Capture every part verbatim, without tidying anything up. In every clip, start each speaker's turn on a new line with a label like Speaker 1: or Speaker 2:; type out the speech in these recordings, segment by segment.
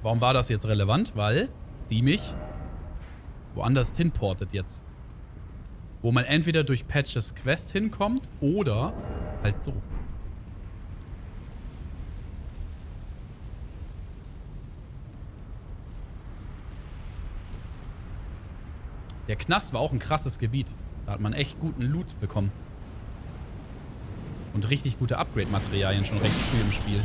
Speaker 1: Warum war das jetzt relevant? Weil die mich woanders hinportet jetzt. Wo man entweder durch Patches Quest hinkommt oder halt so. Der Knast war auch ein krasses Gebiet. Da hat man echt guten Loot bekommen. Und richtig gute Upgrade-Materialien schon recht früh im Spiel.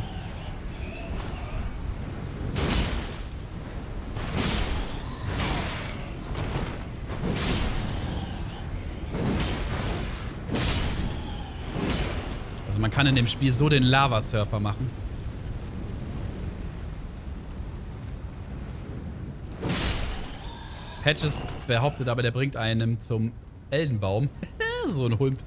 Speaker 1: Also man kann in dem Spiel so den Lava-Surfer machen. Patches behauptet aber, der bringt einem zum Eldenbaum. So ein Hund.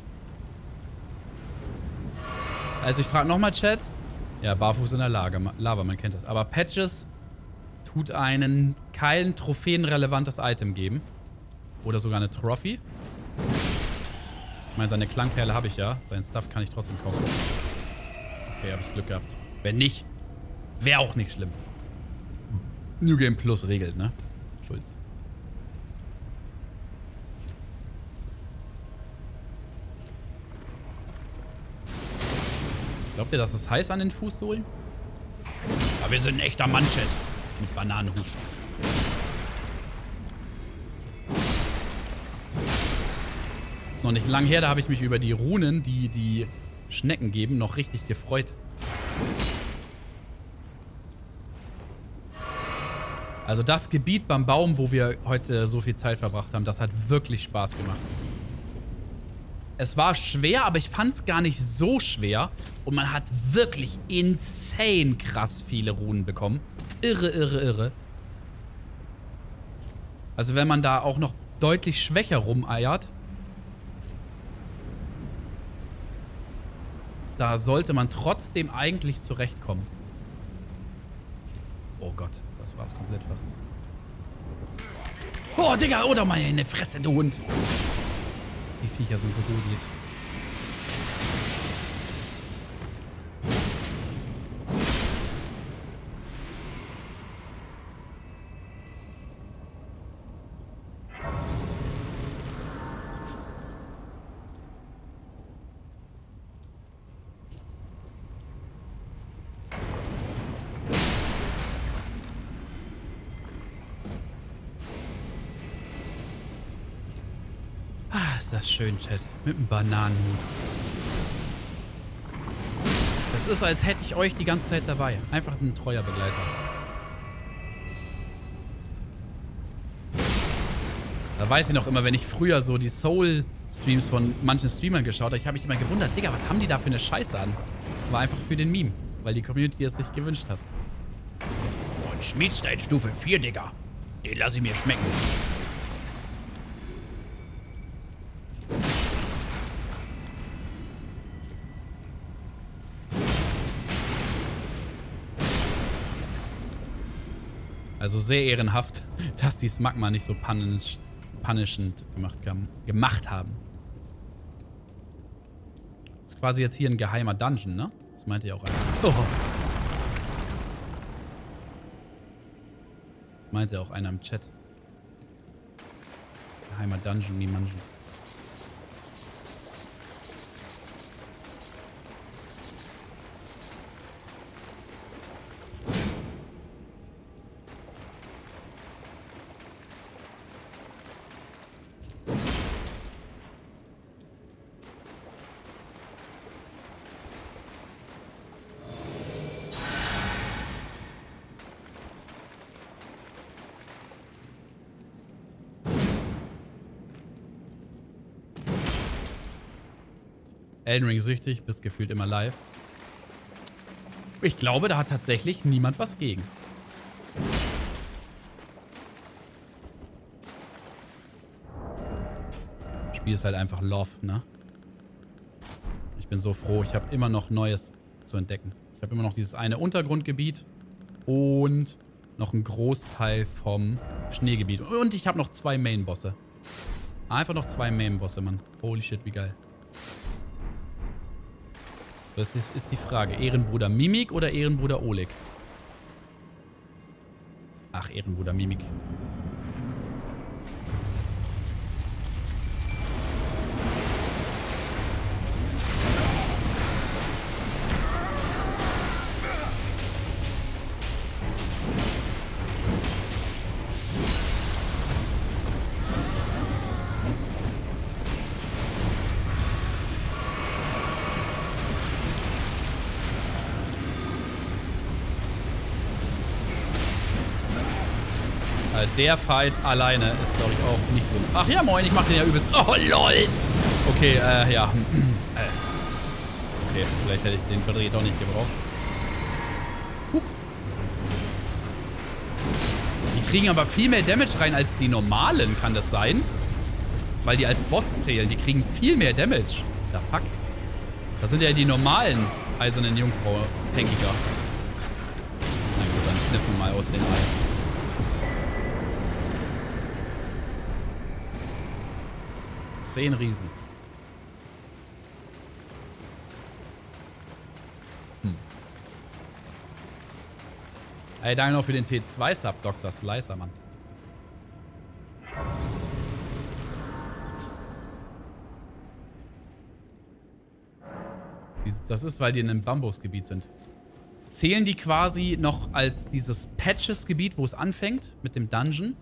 Speaker 1: Also ich frage nochmal, Chat. Ja, barfuß in der Lage, Lava, man kennt das. Aber Patches tut einen kein trophäenrelevantes Item geben. Oder sogar eine Trophy. Ich meine, seine Klangperle habe ich ja. Sein Stuff kann ich trotzdem kaufen. Okay, habe ich Glück gehabt. Wenn nicht, wäre auch nicht schlimm. New Game Plus regelt, ne? Schulz. Glaubt ihr, das ist heiß an den Fußsohlen? Aber wir sind ein echter Mann, Chat. Mit Bananenhut. Ist noch nicht lang her, da habe ich mich über die Runen, die die Schnecken geben, noch richtig gefreut. Also das Gebiet beim Baum, wo wir heute so viel Zeit verbracht haben, das hat wirklich Spaß gemacht. Es war schwer, aber ich fand es gar nicht so schwer. Und man hat wirklich insane krass viele Runen bekommen. Irre, irre, irre. Also wenn man da auch noch deutlich schwächer rumeiert, da sollte man trotzdem eigentlich zurechtkommen. Oh Gott, das war's komplett fast. Oh, Digga, oder meine Fresse, du Hund. Die Viecher sind so gruselig. Ist das schön, Chat. Mit einem Bananenhut. Das ist, als hätte ich euch die ganze Zeit dabei. Einfach ein treuer Begleiter. Da weiß ich noch immer, wenn ich früher so die Soul-Streams von manchen Streamern geschaut habe, ich habe mich immer gewundert, Digga, was haben die da für eine Scheiße an? Das war einfach für den Meme, weil die Community es sich gewünscht hat. Und Schmiedstein Stufe vier, Digga. Den lasse ich mir schmecken. Also sehr ehrenhaft, dass die Smagma nicht so punish, punishend gemacht, gemacht haben. Das ist quasi jetzt hier ein geheimer Dungeon, ne? Das meinte ja auch einer. Oh. Das meinte ja auch einer im Chat. Geheimer Dungeon, die Manchen. Elden Ring süchtig, bist gefühlt immer live. Ich glaube, da hat tatsächlich niemand was gegen. Das Spiel ist halt einfach Love, ne? Ich bin so froh, ich habe immer noch Neues zu entdecken. Ich habe immer noch dieses eine Untergrundgebiet und noch einen Großteil vom Schneegebiet. Und ich habe noch zwei Main-Bosse. Einfach noch zwei Main-Bosse, Mann. Holy shit, wie geil. Das ist, ist die Frage. Ehrenbruder Mimik oder Ehrenbruder Oleg? Ehrenbruder-Mimik. Der Fight alleine ist, glaube ich, auch nicht so... Ach ja, moin, ich mach den ja übelst... Oh, lol! Okay, äh, ja. Okay, vielleicht hätte ich den Dreh doch nicht gebraucht. Huch. Die kriegen aber viel mehr Damage rein als die normalen, kann das sein? Weil die als Boss zählen. Die kriegen viel mehr Damage. Da fuck. Das sind ja die normalen eisernen Jungfrau-Tankiger. Na gut, dann schnitzen wir mal aus den Eiern. Zehn Riesen. Hm. Ey, danke noch für den T zwei Sub, Doktor Slicer, Mann. Das ist, weil die in einem Bambusgebiet sind. Zählen die quasi noch als dieses Patches-Gebiet, wo es anfängt mit dem Dungeon?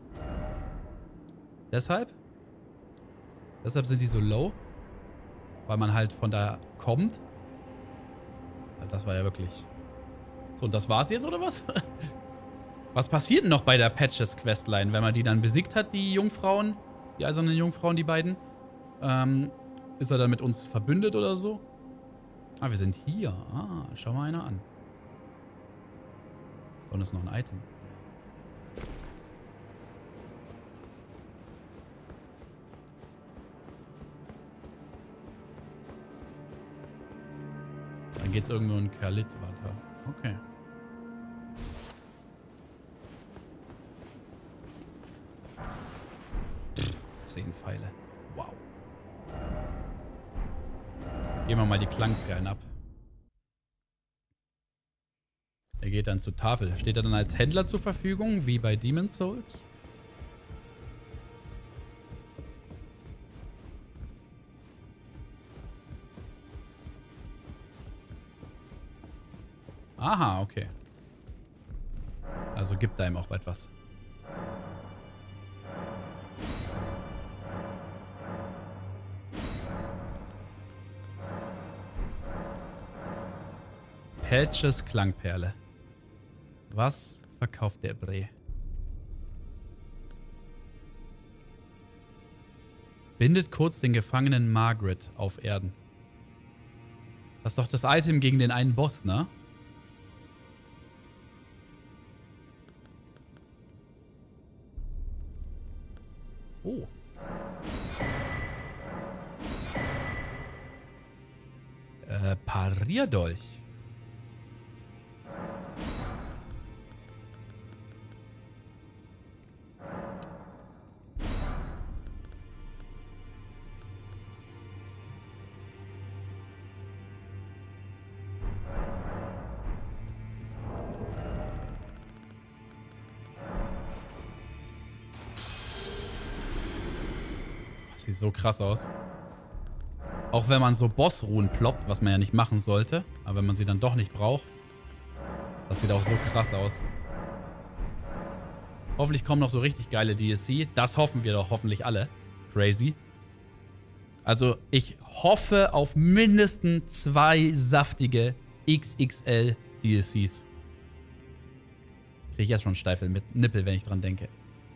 Speaker 1: Deshalb? Deshalb sind die so low. Weil man halt von da kommt. Das war ja wirklich... So, und das war's jetzt, oder was? Was passiert denn noch bei der Patches-Questline, wenn man die dann besiegt hat, die Jungfrauen? Die eisernen Jungfrauen, die beiden? Ähm, ist er dann mit uns verbündet oder so? Ah, wir sind hier. Ah, schau mal einer an. Und ist noch ein Item. Dann geht's irgendwo in Kalit weiter. Okay. Pff, zehn Pfeile. Wow. Gehen wir mal die Klangperlen ab. Er geht dann zur Tafel. Steht er dann als Händler zur Verfügung, wie bei Demon's Souls? Aha, okay. Also gibt er ihm auch etwas. Patches Klangperle. Was verkauft der Bre? Bindet kurz den Gefangenen Margaret auf Erden. Das ist doch das Item gegen den einen Boss, ne? Oh. Äh, Parierdolch. Sieht so krass aus. Auch wenn man so Bossruhen ploppt, was man ja nicht machen sollte. Aber wenn man sie dann doch nicht braucht. Das sieht auch so krass aus. Hoffentlich kommen noch so richtig geile D L C. Das hoffen wir doch hoffentlich alle. Crazy. Also ich hoffe auf mindestens zwei saftige X X L D L Cs. Kriege ich jetzt schon Steifel mit Nippel, wenn ich dran denke.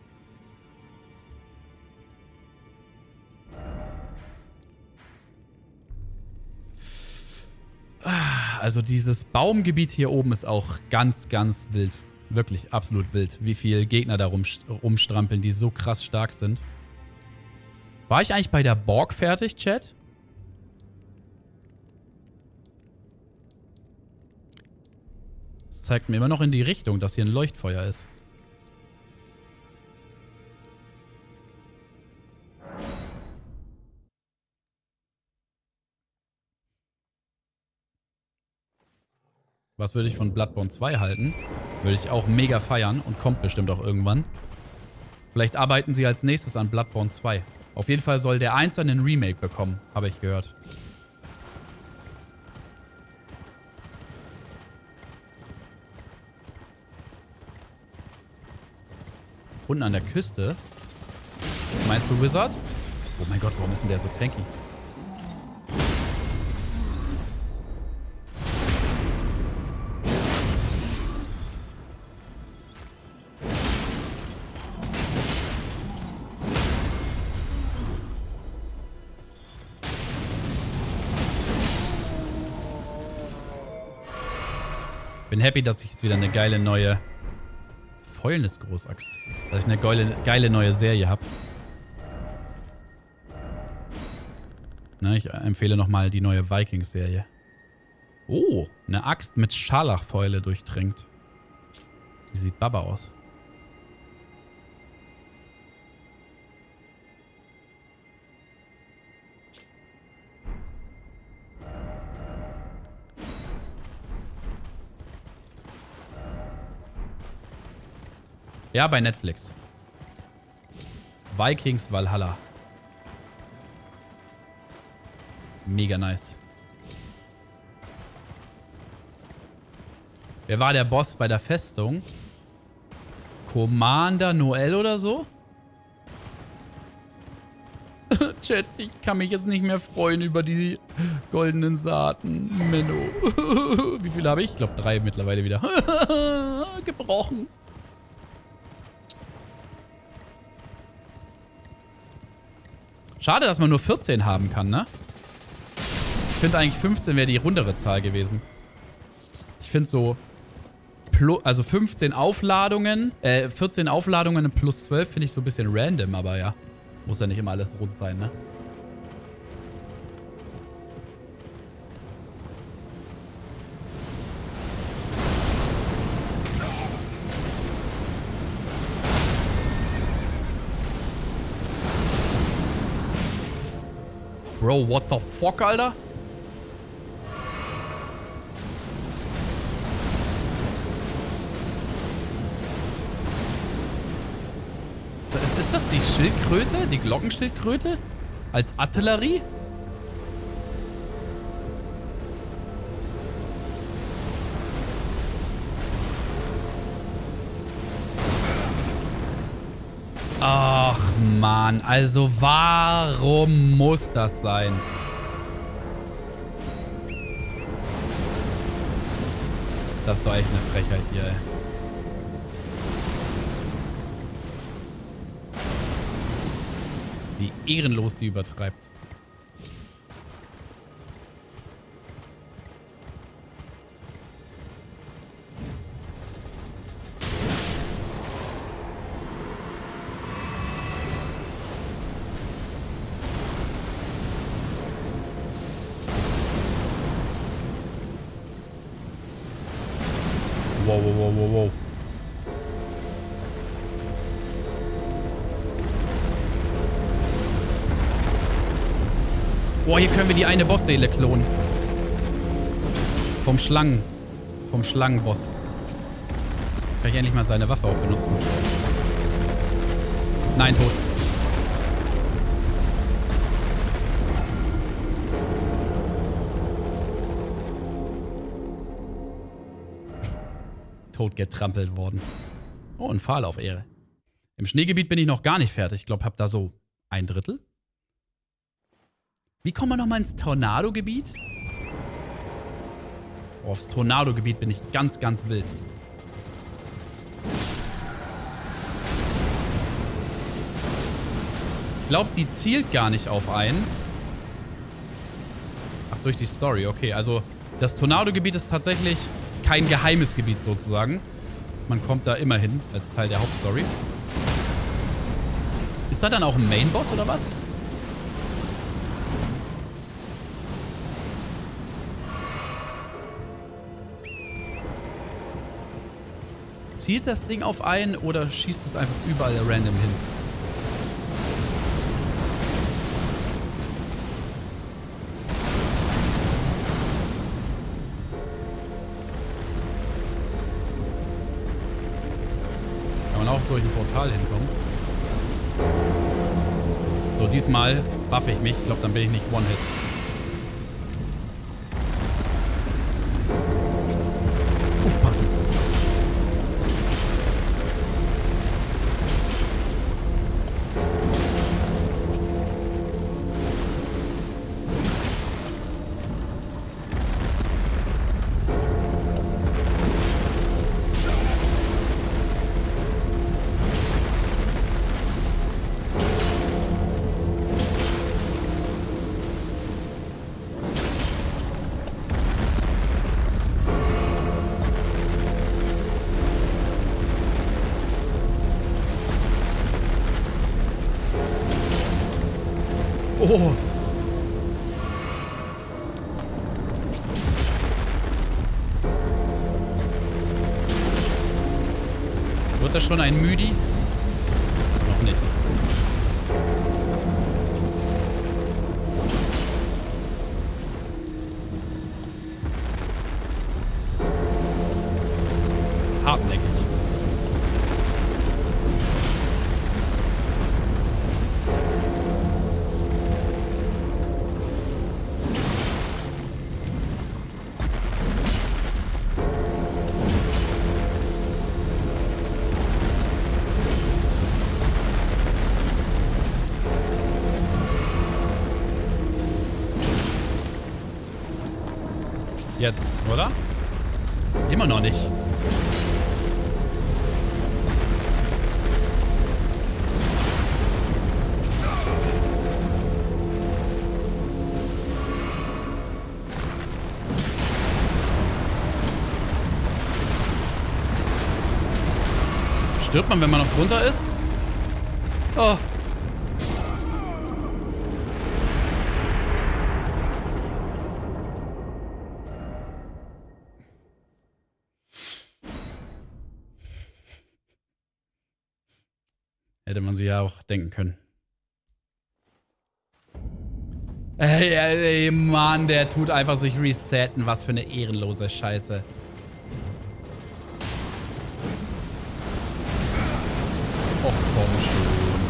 Speaker 1: Also dieses Baumgebiet hier oben ist auch ganz, ganz wild. Wirklich absolut wild. Wie viele Gegner da rum, rumstrampeln, die so krass stark sind. War ich eigentlich bei der Borg fertig, Chat? Das zeigt mir immer noch in die Richtung, dass hier ein Leuchtfeuer ist. Was würde ich von Bloodborne zwei halten? Würde ich auch mega feiern und kommt bestimmt auch irgendwann. Vielleicht arbeiten sie als nächstes an Bloodborne zwei. Auf jeden Fall soll der eins einen Remake bekommen, habe ich gehört. Unten an der Küste? Was meinst du, Wizard? Oh mein Gott, warum ist denn der so tanky? Bin happy, dass ich jetzt wieder eine geile neue Fäulnis-Großaxt. Dass ich eine geile, geile neue Serie habe. Ne, ich empfehle nochmal die neue Vikings-Serie. Oh, eine Axt mit Scharlachfäule durchtränkt. Die sieht baba aus. Ja, bei Netflix. Vikings Valhalla. Mega nice. Wer war der Boss bei der Festung? Commander Noel oder so? Chat, ich kann mich jetzt nicht mehr freuen über die goldenen Saaten. Menno. Wie viele habe ich? Ich glaube drei mittlerweile wieder. Gebrochen. Schade, dass man nur vierzehn haben kann, ne? Ich finde eigentlich fünfzehn wäre die rundere Zahl gewesen. Ich finde so, also fünfzehn Aufladungen, äh, vierzehn Aufladungen plus zwölf finde ich so ein bisschen random, aber ja. Muss ja nicht immer alles rund sein, ne? Bro, what the fuck, Alter? Ist das, ist das die Schildkröte? Die Glockenschildkröte? Als Artillerie? Ach, Mann. Also, warum muss das sein? Das ist doch echt eine Frechheit hier, ey. Wie ehrenlos die übertreibt. Wow, wow, wow, wow, wow. Boah, hier können wir die eine Bossseele klonen. Vom Schlangen. Vom Schlangenboss. Kann ich endlich mal seine Waffe auch benutzen. Nein, tot. Tot getrampelt worden. Oh, ein Pfahl auf Ehre. Im Schneegebiet bin ich noch gar nicht fertig. Ich glaube, hab da so ein Drittel. Wie kommen wir nochmal ins Tornado-Gebiet? Oh, aufs Tornado-Gebiet bin ich ganz, ganz wild. Ich glaube, die zielt gar nicht auf einen. Ach, durch die Story. Okay, also das Tornado-Gebiet ist tatsächlich kein geheimes Gebiet sozusagen. Man kommt da immer hin als Teil der Hauptstory. Ist da dann auch ein Main-Boss oder was? Zielt das Ding auf einen oder schießt es einfach überall random hin? auch durch ein Portal hinkommen. So, diesmal buffe ich mich. Ich glaube, dann bin ich nicht One-Hit. Aufpassen. Oh. Wird das schon ein Müdi? Noch nicht. Hartnäckig. Jetzt, oder? Immer noch nicht. Stirbt man, wenn man noch drunter ist? Oh. Hätte man sich ja auch denken können. Ey, ey, ey, Mann, der tut einfach sich resetten. Was für eine ehrenlose Scheiße. Och, komm schon.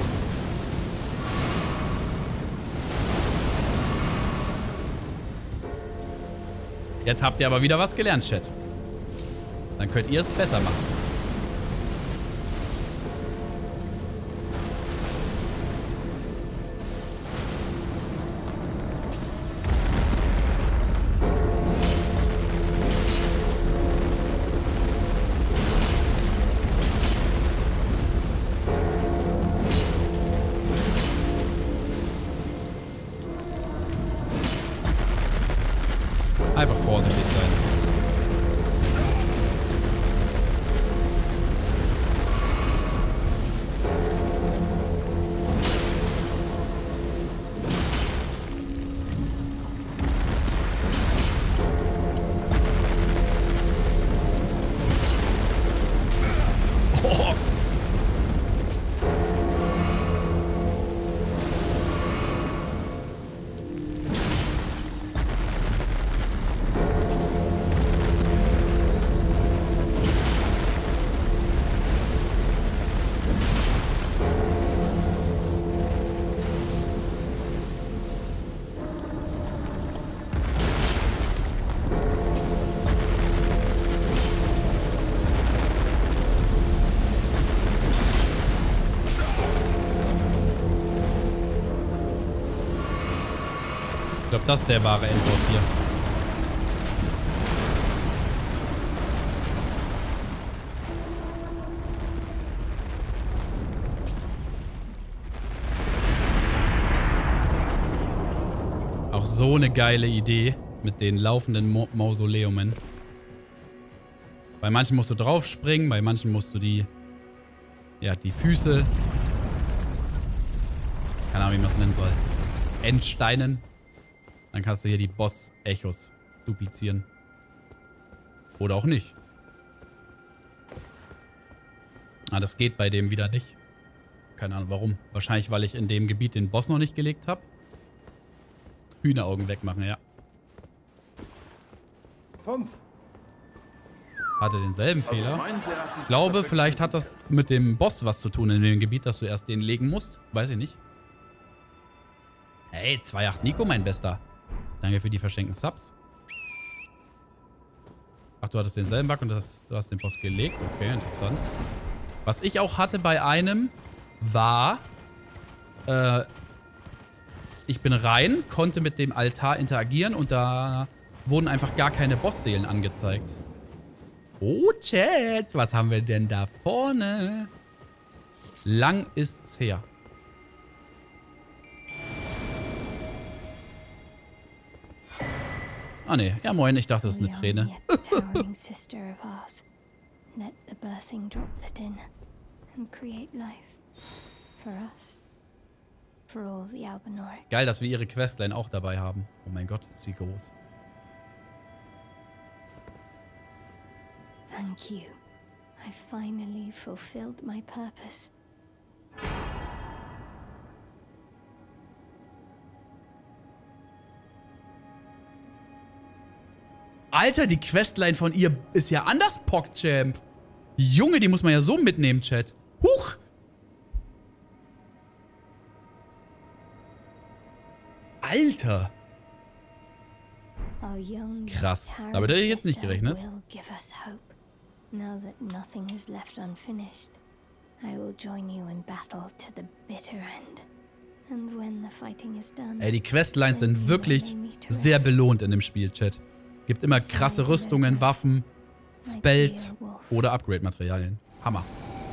Speaker 1: Jetzt habt ihr aber wieder was gelernt, Chat. Dann könnt ihr es besser machen. Einfach vorsichtig sein. Oh. Ich glaube, das ist der wahre Endboss hier. Auch so eine geile Idee mit den laufenden Mo Mausoleumen. Bei manchen musst du draufspringen, bei manchen musst du die, ja, die Füße, keine Ahnung, wie man es nennen soll, entsteinen. Dann kannst du hier die Boss-Echos duplizieren. Oder auch nicht. Ah, das geht bei dem wieder nicht. Keine Ahnung warum. Wahrscheinlich, weil ich in dem Gebiet den Boss noch nicht gelegt habe. Hühneraugen wegmachen, ja.
Speaker 2: Fünf.
Speaker 1: Hatte denselben
Speaker 2: Also
Speaker 1: Fehler.
Speaker 2: meinen Sie, er hat
Speaker 1: Ich glaube, vielleicht hat das mit dem Boss was zu tun in dem Gebiet, dass du erst den legen musst. Weiß ich nicht. Hey, zwei acht Nico, mein Bester. Danke für die verschenkten Subs. Ach, du hattest denselben Bug und das, du hast den Boss gelegt. Okay, interessant. Was ich auch hatte bei einem war, äh, ich bin rein, konnte mit dem Altar interagieren und da wurden einfach gar keine Bossseelen angezeigt. Oh, Chat, was haben wir denn da vorne? Lang ist's her. Ah, ne. Ja, moin, ich dachte, das ist eine Träne. Geil, dass wir ihre Questline auch dabei haben. Oh mein Gott, ist sie groß.
Speaker 3: Thank you. I finally fulfilled my purpose.
Speaker 1: Alter, die Questline von ihr ist ja anders, PogChamp. Junge, die muss man ja so mitnehmen, Chat. Huch! Alter! Krass. Damit hätte ich jetzt nicht gerechnet. Ey, die Questlines sind wirklich sehr belohnt in dem Spiel, Chat. Gibt immer krasse Rüstungen, Waffen, Spells oder Upgrade-Materialien. Hammer.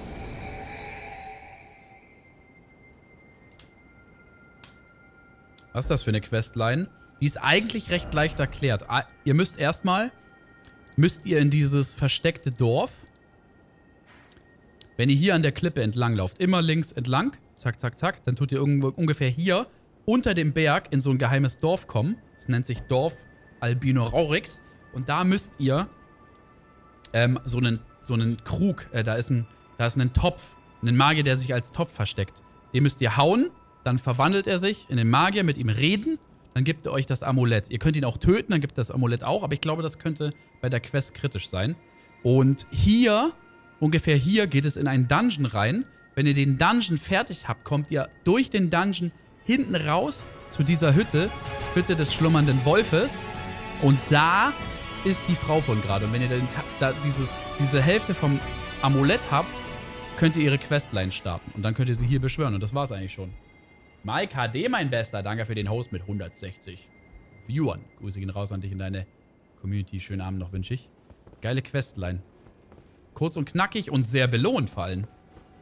Speaker 1: Was ist das für eine Questline? Die ist eigentlich recht leicht erklärt. Ihr müsst erstmal, müsst ihr in dieses versteckte Dorf, wenn ihr hier an der Klippe entlang lauft, immer links entlang, zack, zack, zack, dann tut ihr irgendwo ungefähr hier unter dem Berg in so ein geheimes Dorf kommen. Das nennt sich Dorf Albino Raurix. Und da müsst ihr ähm, so einen, so einen Krug, äh, da ist ein, da ist ein Topf, einen Magier, der sich als Topf versteckt. Den müsst ihr hauen, dann verwandelt er sich in den Magier, mit ihm reden, dann gibt er euch das Amulett. Ihr könnt ihn auch töten, dann gibt das Amulett auch, aber ich glaube, das könnte bei der Quest kritisch sein. Und hier, ungefähr hier, geht es in einen Dungeon rein. Wenn ihr den Dungeon fertig habt, kommt ihr durch den Dungeon hinten raus zu dieser Hütte, Hütte des schlummernden Wolfes. Und da ist die Frau von gerade. Und wenn ihr den, da dieses, diese Hälfte vom Amulett habt, könnt ihr ihre Questline starten. Und dann könnt ihr sie hier beschwören. Und das war's eigentlich schon. Mike H D, mein Bester. Danke für den Host mit hundertsechzig Viewern. Grüße gehen raus an dich in deine Community. Schönen Abend noch, wünsche ich. Geile Questline. Kurz und knackig und sehr belohnt vor allem.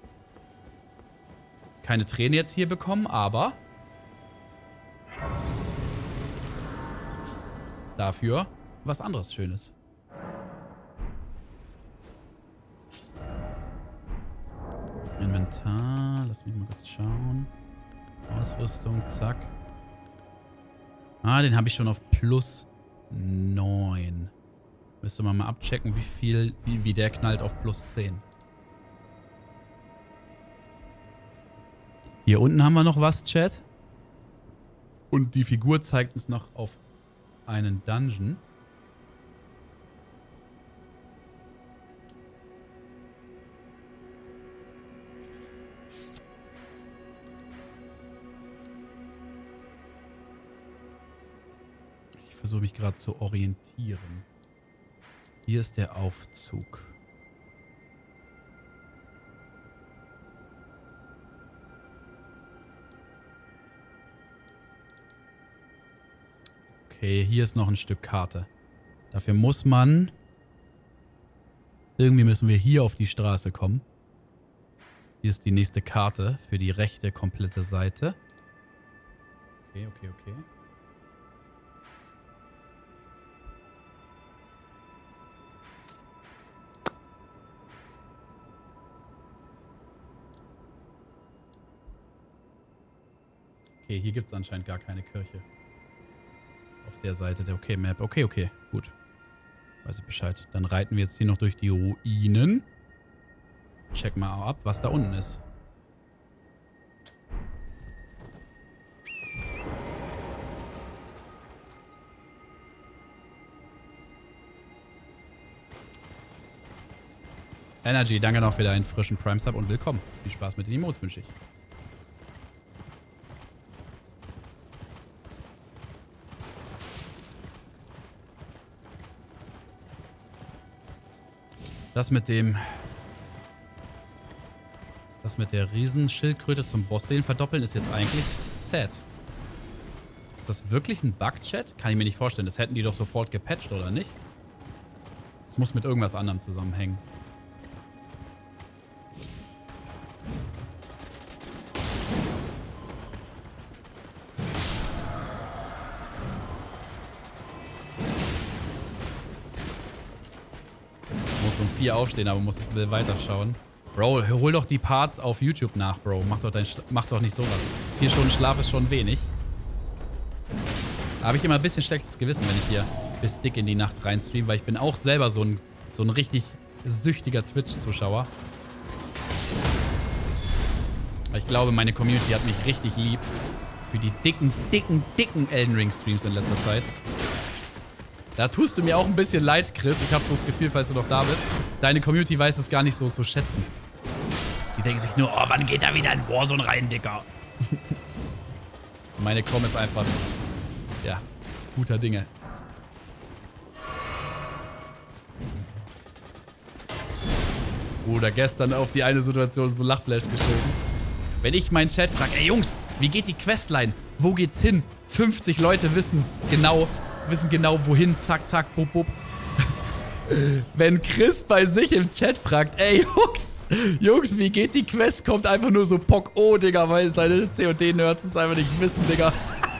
Speaker 1: Keine Träne jetzt hier bekommen, aber dafür was anderes Schönes. Inventar. Lass mich mal kurz schauen. Ausrüstung, zack. Ah, den habe ich schon auf plus neun. Müsste man mal abchecken, wie viel, wie, wie der knallt auf plus zehn. Hier unten haben wir noch was, Chat. Und die Figur zeigt uns noch auf einen Dungeon. Ich versuche mich gerade zu orientieren. Hier ist der Aufzug. Okay, hier ist noch ein Stück Karte. Dafür muss man... Irgendwie müssen wir hier auf die Straße kommen. Hier ist die nächste Karte für die rechte komplette Seite. Okay, okay, okay. Okay, hier gibt es anscheinend gar keine Kirche. Auf der Seite der Okay-Map. Okay, okay, gut. Weiß ich Bescheid. Dann reiten wir jetzt hier noch durch die Ruinen. Check mal ab, was da unten ist. Energy, danke noch für deinen frischen Prime-Sub und willkommen. Viel Spaß mit den Emotes wünsche ich. Das mit dem... Das mit der Riesenschildkröte zum Boss-Seelen verdoppeln ist jetzt eigentlich sad. Ist das wirklich ein Bug-Chat? Kann ich mir nicht vorstellen. Das hätten die doch sofort gepatcht, oder nicht? Das muss mit irgendwas anderem zusammenhängen. Muss um vier aufstehen, aber muss, will weiterschauen. Bro, hol doch die Parts auf YouTube nach, Bro. Mach doch, dein, mach doch nicht sowas. Vier Stunden Schlaf ist schon wenig. Da habe ich immer ein bisschen schlechtes Gewissen, wenn ich hier bis dick in die Nacht rein streame, weil ich bin auch selber so ein, so ein richtig süchtiger Twitch-Zuschauer. Ich glaube, meine Community hat mich richtig lieb für die dicken, dicken, dicken Elden Ring-Streams in letzter Zeit. Da tust du mir auch ein bisschen leid, Chris. Ich habe so das Gefühl, falls du noch da bist, deine Community weiß es gar nicht so zu schätzen. Die denken sich nur, oh, wann geht da wieder in Warzone rein, Dicker? Meine Com ist einfach, ja, guter Dinge. Oder gestern auf die eine Situation so Lachflash geschoben. Wenn ich meinen Chat frage, ey Jungs, wie geht die Questline? Wo geht's hin? fünfzig Leute wissen genau, wissen genau wohin. Zack, zack, bub, bub. Wenn Chris bei sich im Chat fragt, ey Jungs, Jungs, wie geht die Quest? Kommt einfach nur so Pock, oh, Digga, weil seine C und D-Nerds es einfach nicht wissen, Digga.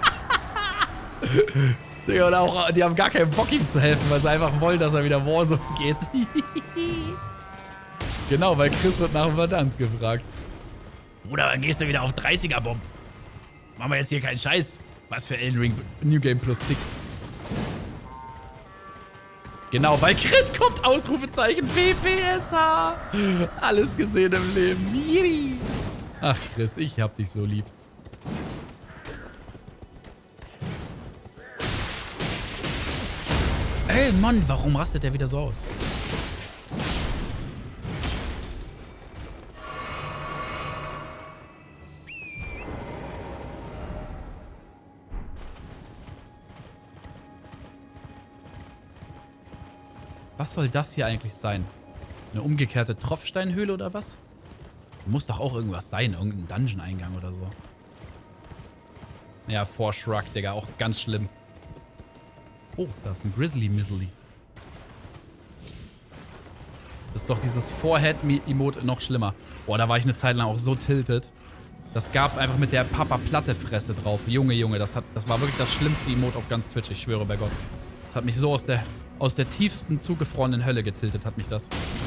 Speaker 1: Digga, und auch, die haben gar keinen Bock, ihm zu helfen, weil sie einfach wollen, dass er wieder Warzone geht. Genau, weil Chris wird nach dem Verdansk gefragt. Bruder, dann gehst du wieder auf dreißiger-Bomb. Machen wir jetzt hier keinen Scheiß. Was für Elden Ring New Game Plus sechs. Genau, weil Chris kommt, Ausrufezeichen, P P S H. Alles gesehen im Leben. Ach, Chris, ich hab dich so lieb. Ey, Mann, warum rastet der wieder so aus? Was soll das hier eigentlich sein? Eine umgekehrte Tropfsteinhöhle oder was? Muss doch auch irgendwas sein. Irgendein Dungeon-Eingang oder so. Ja, Forshrug, Digga. Auch ganz schlimm. Oh, da ist ein Grizzly-Mizzly. Das ist doch dieses Forehead-Emote noch schlimmer. Boah, da war ich eine Zeit lang auch so tilted. Das gab's einfach mit der Papa-Platte-Fresse drauf. Junge, Junge, das, hat, das war wirklich das schlimmste Emote auf ganz Twitch. Ich schwöre bei Gott. Das hat mich so aus der... Aus der tiefsten, zugefrorenen Hölle getiltet hat mich das.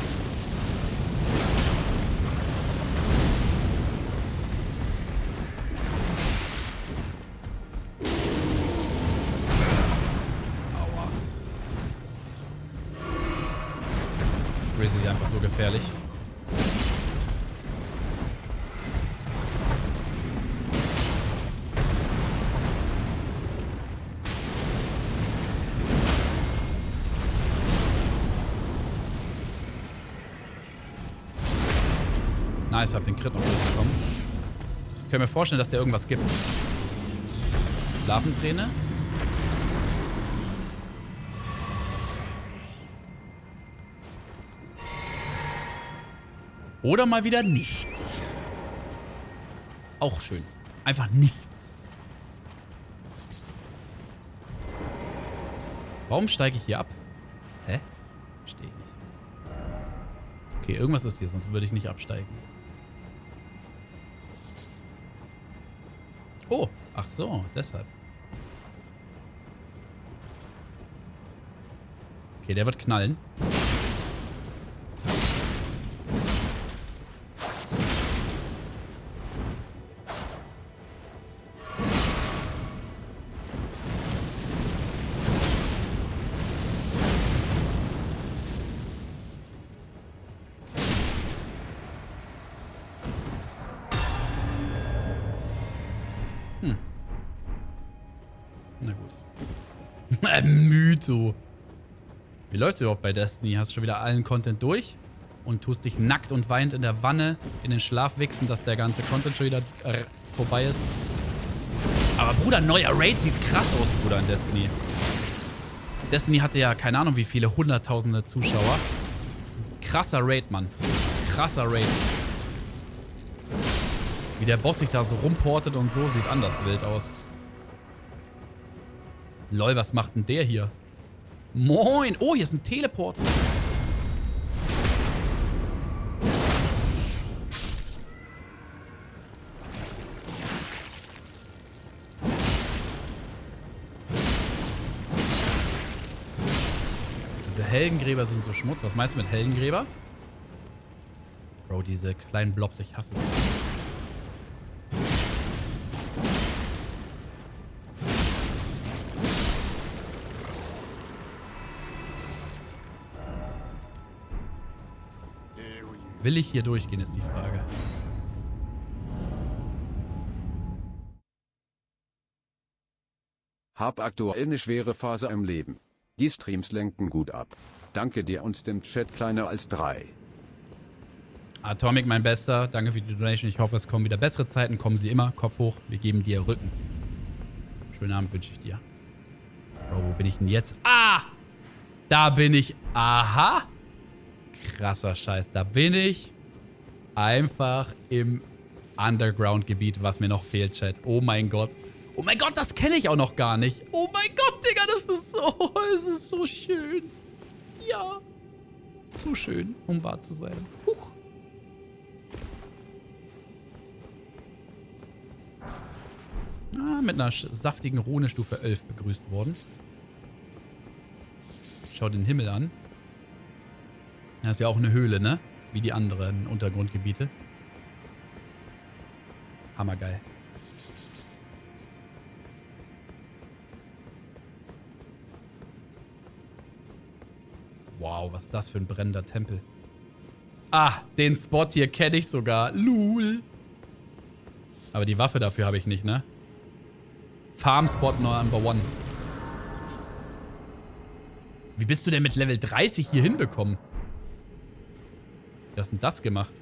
Speaker 1: Aua. Grizzly einfach so gefährlich. Nice, ich hab den Crit noch durchbekommen. Ich kann mir vorstellen, dass der irgendwas gibt. Larventräne. Oder mal wieder nichts. Auch schön. Einfach nichts. Warum steige ich hier ab? Hä? Verstehe ich nicht. Okay, irgendwas ist hier, sonst würde ich nicht absteigen. Oh, ach so, deshalb. Okay, der wird knallen. Hm. Na gut. Mytho. Wie läuft's überhaupt bei Destiny? Hast du schon wieder allen Content durch? und tust dich nackt und weint in der Wanne in den Schlaf wichsen, dass der ganze Content schon wieder äh, vorbei ist. Aber Bruder, neuer Raid sieht krass aus, Bruder, in Destiny. Destiny hatte ja keine Ahnung wie viele hunderttausende Zuschauer. Krasser Raid, Mann. Krasser Raid. Wie der Boss sich da so rumportet und so, sieht anders wild aus. Lol, was macht denn der hier? Moin! Oh, hier ist ein Teleport. Diese Helgengräber sind so Schmutz. Was meinst du mit Helgengräber? Bro, diese kleinen Blobs, ich hasse sie. Will ich hier durchgehen, ist die Frage.
Speaker 2: Hab aktuell eine schwere Phase im Leben. Die Streams lenken gut ab. Danke dir und dem Chat kleiner als drei.
Speaker 1: Atomic, mein Bester. Danke für die Donation. Ich hoffe, es kommen wieder bessere Zeiten. Kommen sie immer. Kopf hoch. Wir geben dir Rücken. Schönen Abend wünsche ich dir. Bro, wo bin ich denn jetzt? Ah! Da bin ich. Aha! Krasser Scheiß. Da bin ich einfach im Underground-Gebiet, was mir noch fehlt, Chat. Oh mein Gott. Oh mein Gott, das kenne ich auch noch gar nicht. Oh mein Gott, Digga, das ist so, es ist so schön. Ja. Zu schön, um wahr zu sein. Huch. Ah, mit einer saftigen Rune Stufe elf begrüßt worden. Schau den Himmel an. Das ist ja auch eine Höhle, ne? Wie die anderen Untergrundgebiete. Hammergeil. Wow, was ist das für ein brennender Tempel? Ah, den Spot hier kenne ich sogar. Lul. Aber die Waffe dafür habe ich nicht, ne? Farm-Spot Number One. Wie bist du denn mit Level dreißig hier hinbekommen? Wie hast du denn das gemacht?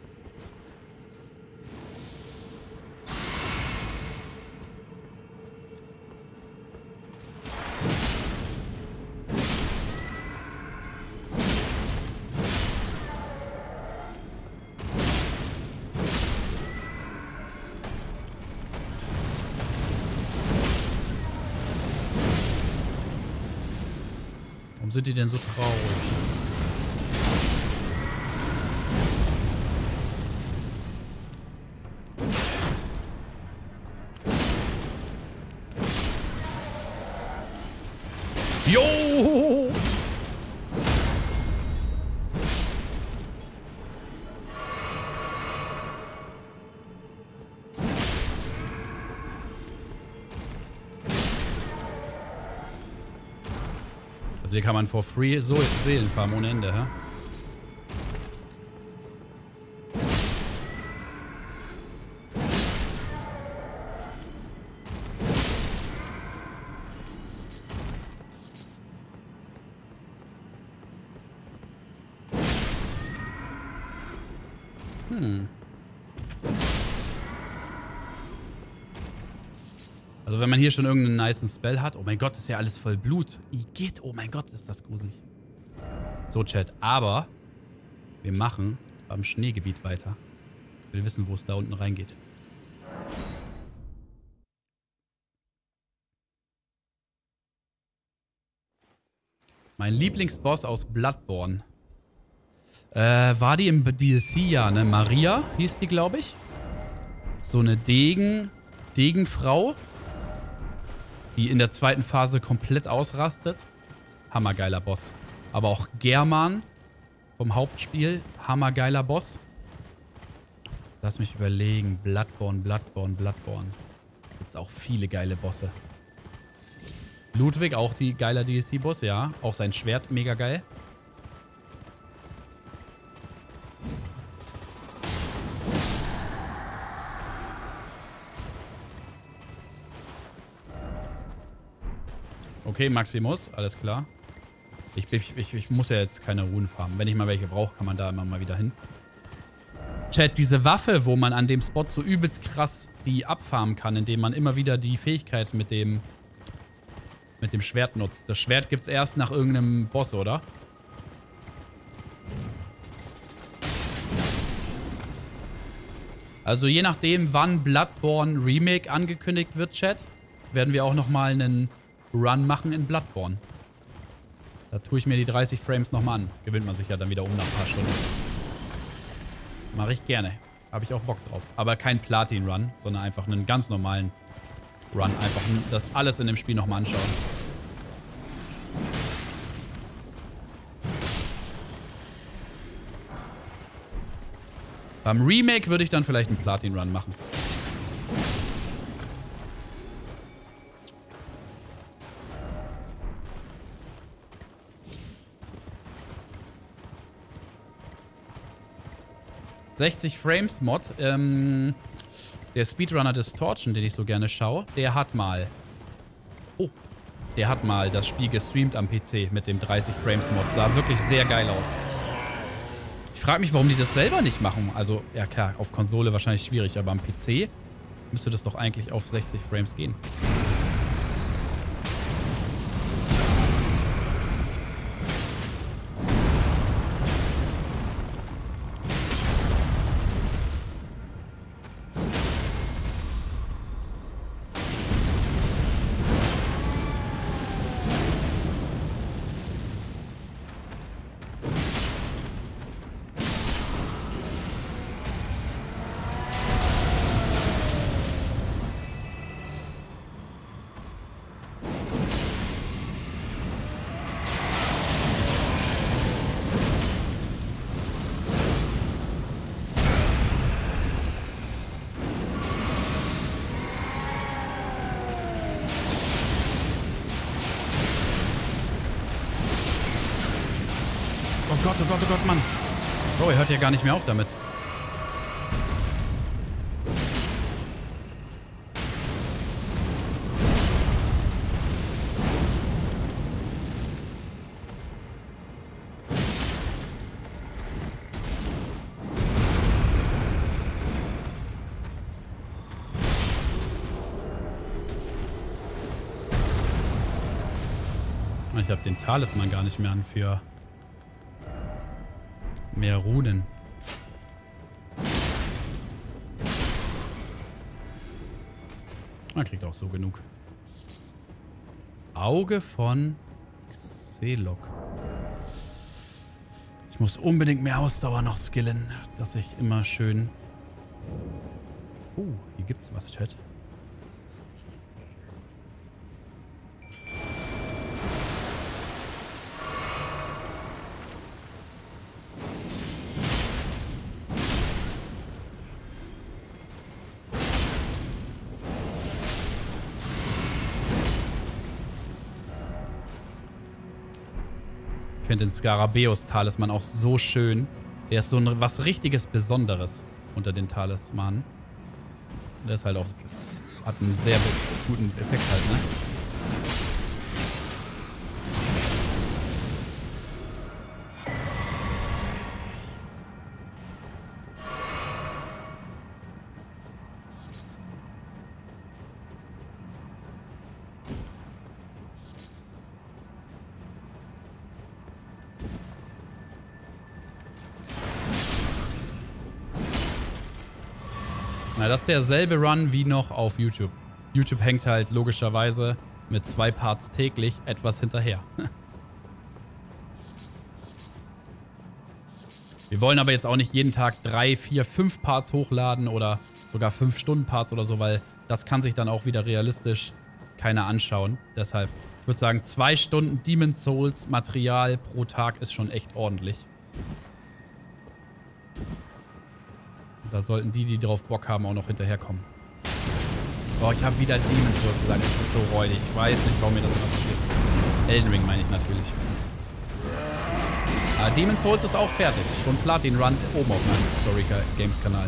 Speaker 1: Warum sind die denn so traurig? Jo! Also hier kann man for free so Seelen farmen ohne Ende, hä? Hm. Also wenn man hier schon irgendeinen nicen Spell hat. Oh mein Gott, ist ja alles voll Blut. Igitt, oh mein Gott, ist das gruselig. So, Chat. Aber wir machen beim Schneegebiet weiter. Ich will wissen, wo es da unten reingeht. Mein Lieblingsboss aus Bloodborne. Äh, war die im D L C? Ja, ne? Maria hieß die, glaube ich. So eine Degen, Degenfrau, die in der zweiten Phase komplett ausrastet. Hammergeiler Boss. Aber auch German vom Hauptspiel. Hammergeiler Boss. Lass mich überlegen. Bloodborne, Bloodborne, Bloodborne. Gibt's auch viele geile Bosse. Ludwig, auch die geiler D L C-Boss, ja. Auch sein Schwert, mega geil. Okay, Maximus, alles klar. Ich, ich, ich, ich muss ja jetzt keine Runen farmen. Wenn ich mal welche brauche, kann man da immer mal wieder hin. Chat, diese Waffe, wo man an dem Spot so übelst krass die abfarmen kann, indem man immer wieder die Fähigkeit mit dem mit dem Schwert nutzt. Das Schwert gibt's erst nach irgendeinem Boss, oder? Also je nachdem, wann Bloodborne Remake angekündigt wird, Chat, werden wir auch nochmal einen Run machen in Bloodborne. Da tue ich mir die dreißig Frames nochmal an. Gewinnt man sich ja dann wieder um nach ein paar Stunden. Mache ich gerne. Habe ich auch Bock drauf. Aber kein Platin-Run, sondern einfach einen ganz normalen Run. Einfach das alles in dem Spiel nochmal anschauen. Beim Remake würde ich dann vielleicht einen Platin-Run machen. sechzig Frames Mod. Ähm, der Speedrunner Distortion, den ich so gerne schaue, der hat mal... Oh. Der hat mal das Spiel gestreamt am P C mit dem dreißig Frames Mod. Sah wirklich sehr geil aus. Ich frage mich, warum die das selber nicht machen. Also, ja klar, auf Konsole wahrscheinlich schwierig, aber am P C müsste das doch eigentlich auf sechzig Frames gehen. Oh Gott, oh Gott, oh Gott, Mann. Oh, er hört ja gar nicht mehr auf damit. Ich habe den Talisman gar nicht mehr an für mehr Runen. Man kriegt auch so genug. Auge von Xelok. Ich muss unbedingt mehr Ausdauer noch skillen, dass ich immer schön... Uh, hier gibt's was, Chat. Ich finde den Skarabäus-Talisman auch so schön. Der ist so ein, was richtiges Besonderes unter den Talismanen. Der ist halt auch, hat einen sehr guten Effekt halt, ne? Na, das ist derselbe Run wie noch auf YouTube. YouTube hängt halt logischerweise mit zwei Parts täglich etwas hinterher. Wir wollen aber jetzt auch nicht jeden Tag drei, vier, fünf Parts hochladen oder sogar fünf Stunden Parts oder so, weil das kann sich dann auch wieder realistisch keiner anschauen. Deshalb, ich würde sagen, zwei Stunden Demon's Souls Material pro Tag ist schon echt ordentlich. Da sollten die, die drauf Bock haben, auch noch hinterherkommen. Boah, ich habe wieder Demon's Souls gesagt. Das ist so räudig. Ich weiß nicht, warum mir das immer passiert. Elden Ring meine ich natürlich. Aber Demon's Souls ist auch fertig. Schon Platin Run oben auf meinem Historica Games Kanal.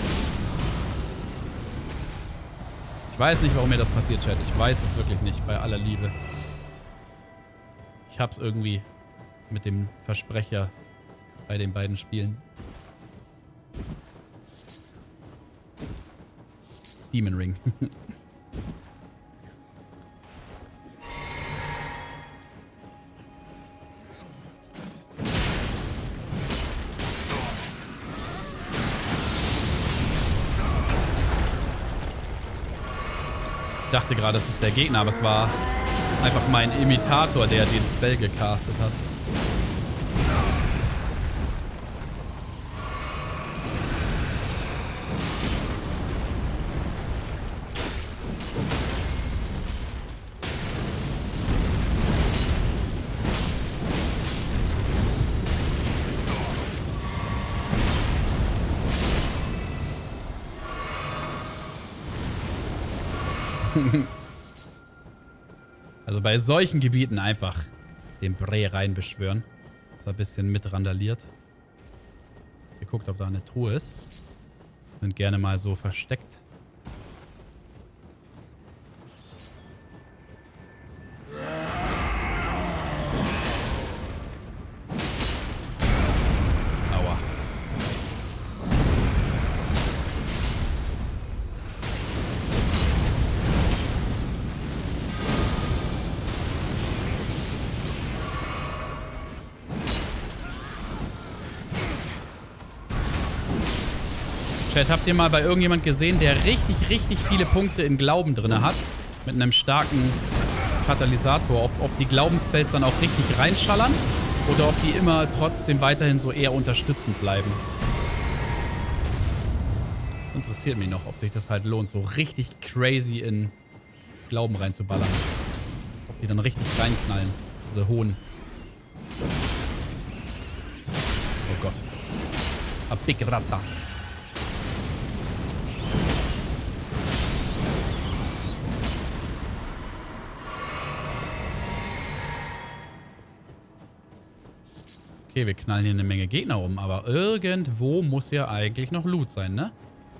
Speaker 1: Ich weiß nicht, warum mir das passiert, Chat. Ich weiß es wirklich nicht, bei aller Liebe. Ich hab's irgendwie mit dem Versprecher bei den beiden Spielen. Demon Ring. Ich dachte gerade, es ist der Gegner, aber es war einfach mein Imitator, der den Spell gecastet hat. Also bei solchen Gebieten einfach den Brei reinbeschwören. Ist ein bisschen mit randaliert. Geguckt, ob da eine Truhe ist. Sind gerne mal so versteckt. Aua. Chat, habt ihr mal bei irgendjemand gesehen, der richtig, richtig viele Punkte in Glauben drin hat? Mit einem starken Katalysator. Ob, ob die Glaubensspells dann auch richtig reinschallern? Oder ob die immer trotzdem weiterhin so eher unterstützend bleiben? Das interessiert mich noch, ob sich das halt lohnt, so richtig crazy in Glauben reinzuballern. Ob die dann richtig reinknallen. Diese hohen. Oh Gott. A big Rata. Okay, wir knallen hier eine Menge Gegner um, aber irgendwo muss ja eigentlich noch Loot sein, ne?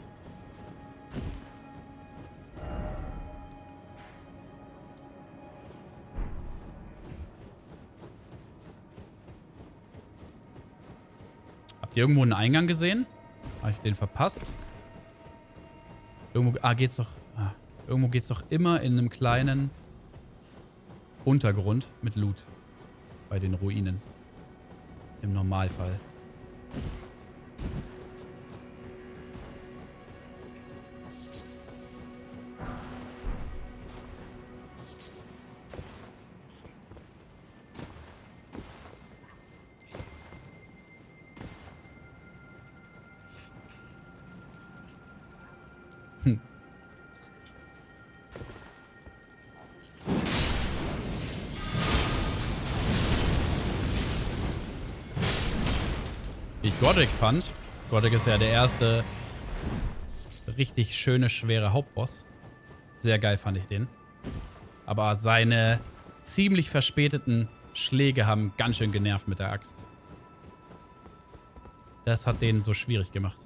Speaker 1: Habt ihr irgendwo einen Eingang gesehen? Habe ich den verpasst? Irgendwo, ah, geht's doch, ah, irgendwo geht's doch immer in einem kleinen Untergrund mit Loot bei den Ruinen. Im Normalfall. Hm. Wie ich Godric fand. Godric ist ja der erste richtig schöne, schwere Hauptboss. Sehr geil fand ich den. Aber seine ziemlich verspäteten Schläge haben ganz schön genervt mit der Axt. Das hat den so schwierig gemacht.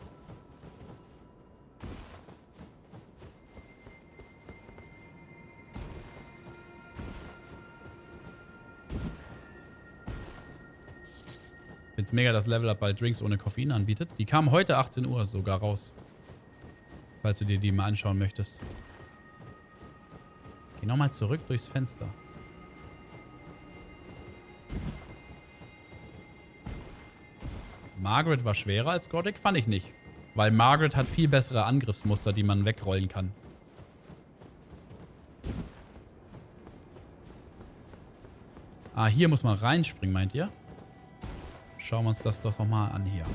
Speaker 1: Ich find's mega, dass Level Up bald Drinks ohne Koffein anbietet. Die kamen heute achtzehn Uhr sogar raus. Falls du dir die mal anschauen möchtest. Geh nochmal zurück durchs Fenster. Margaret war schwerer als Godric? Fand ich nicht. Weil Margaret hat viel bessere Angriffsmuster, die man wegrollen kann. Ah, hier muss man reinspringen, meint ihr? Schauen wir uns das doch nochmal an hier.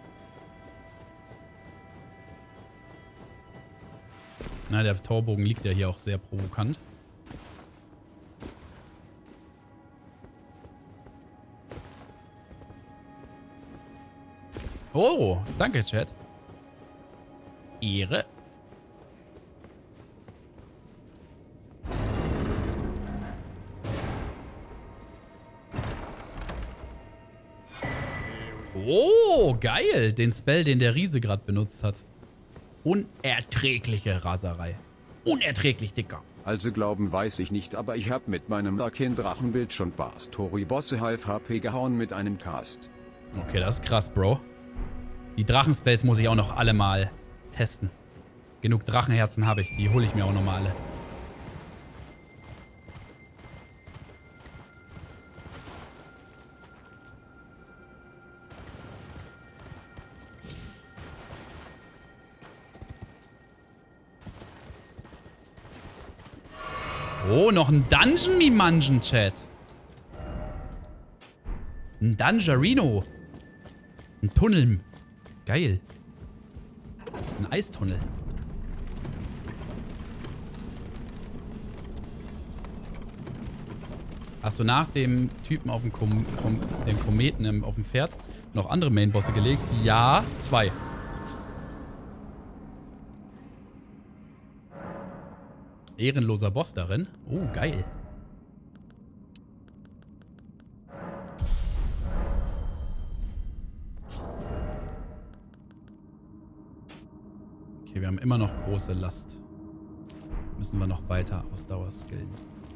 Speaker 1: Na, der Torbogen liegt ja hier auch sehr provokant. Oh, danke, Chat. Ehre. Oh, geil. Den Spell, den der Riese gerade benutzt hat. Unerträgliche Raserei. Unerträglich, Dicker.
Speaker 2: Also glauben weiß ich nicht, aber ich hab mit meinem Arcane-Drachenbild schon Bars-Tori-Bosse half H P gehauen mit einem Cast.
Speaker 1: Okay, das ist krass, Bro. Die Drachenspells muss ich auch noch alle mal testen. Genug Drachenherzen habe ich, die hole ich mir auch noch mal alle. Oh, noch ein Dungeon Mimanjen, Chat. Ein Dungerino. Ein Tunnel. Geil. Ein Eistunnel. Hast du nach dem Typen auf dem, Kom Kom dem Kometen im, auf dem Pferd noch andere Mainbosse gelegt? Ja, zwei. Ehrenloser Boss darin. Oh, geil. Okay, wir haben immer noch große Last. Müssen wir noch weiter Ausdauer skillen.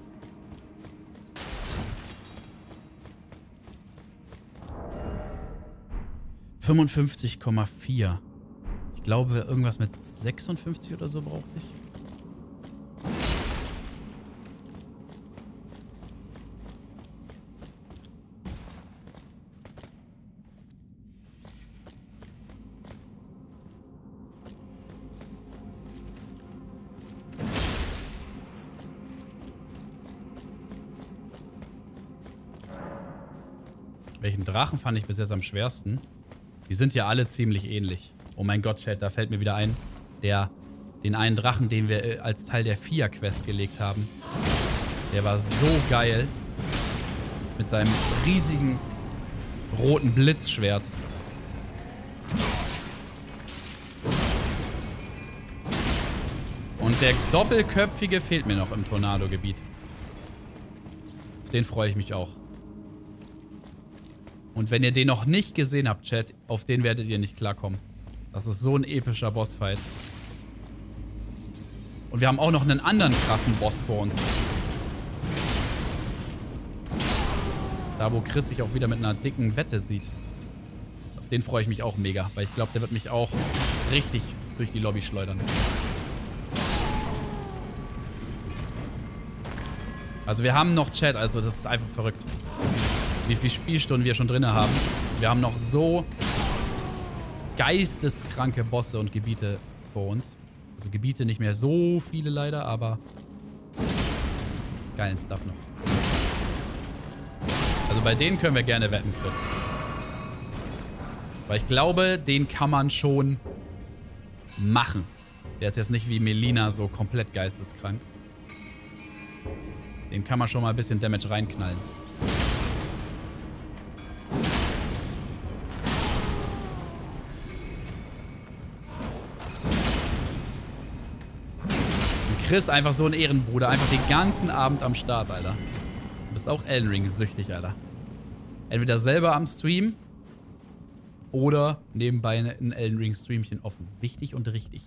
Speaker 1: fünfundfünfzig Komma vier. Ich glaube, irgendwas mit sechsundfünfzig oder so brauchte ich. Welchen Drachen fand ich bis jetzt am schwersten? Die sind ja alle ziemlich ähnlich. Oh mein Gott, Chat, da fällt mir wieder ein. Der, den einen Drachen, den wir als Teil der Fia-Quest gelegt haben. Der war so geil. Mit seinem riesigen roten Blitzschwert. Und der Doppelköpfige fehlt mir noch im Tornado-Gebiet. Auf den freue ich mich auch. Und wenn ihr den noch nicht gesehen habt, Chat, auf den werdet ihr nicht klarkommen. Das ist so ein epischer Bossfight. Und wir haben auch noch einen anderen krassen Boss vor uns. Da, wo Chris sich auch wieder mit einer dicken Wette sieht. Auf den freue ich mich auch mega, weil ich glaube, der wird mich auch richtig durch die Lobby schleudern. Also wir haben noch Chat, also das ist einfach verrückt. Wie viele Spielstunden wir schon drin haben. Wir haben noch so geisteskranke Bosse und Gebiete vor uns. Also Gebiete nicht mehr so viele leider, aber geilen Stuff noch. Also bei denen können wir gerne wetten, Chris. Weil ich glaube, den kann man schon machen. Der ist jetzt nicht wie Melina so komplett geisteskrank. Den kann man schon mal ein bisschen Damage reinknallen. Chris, einfach so ein Ehrenbruder. Einfach den ganzen Abend am Start, Alter. Du bist auch Elden Ring süchtig, Alter. Entweder selber am Stream oder nebenbei ein Elden Ring Streamchen offen. Wichtig und richtig.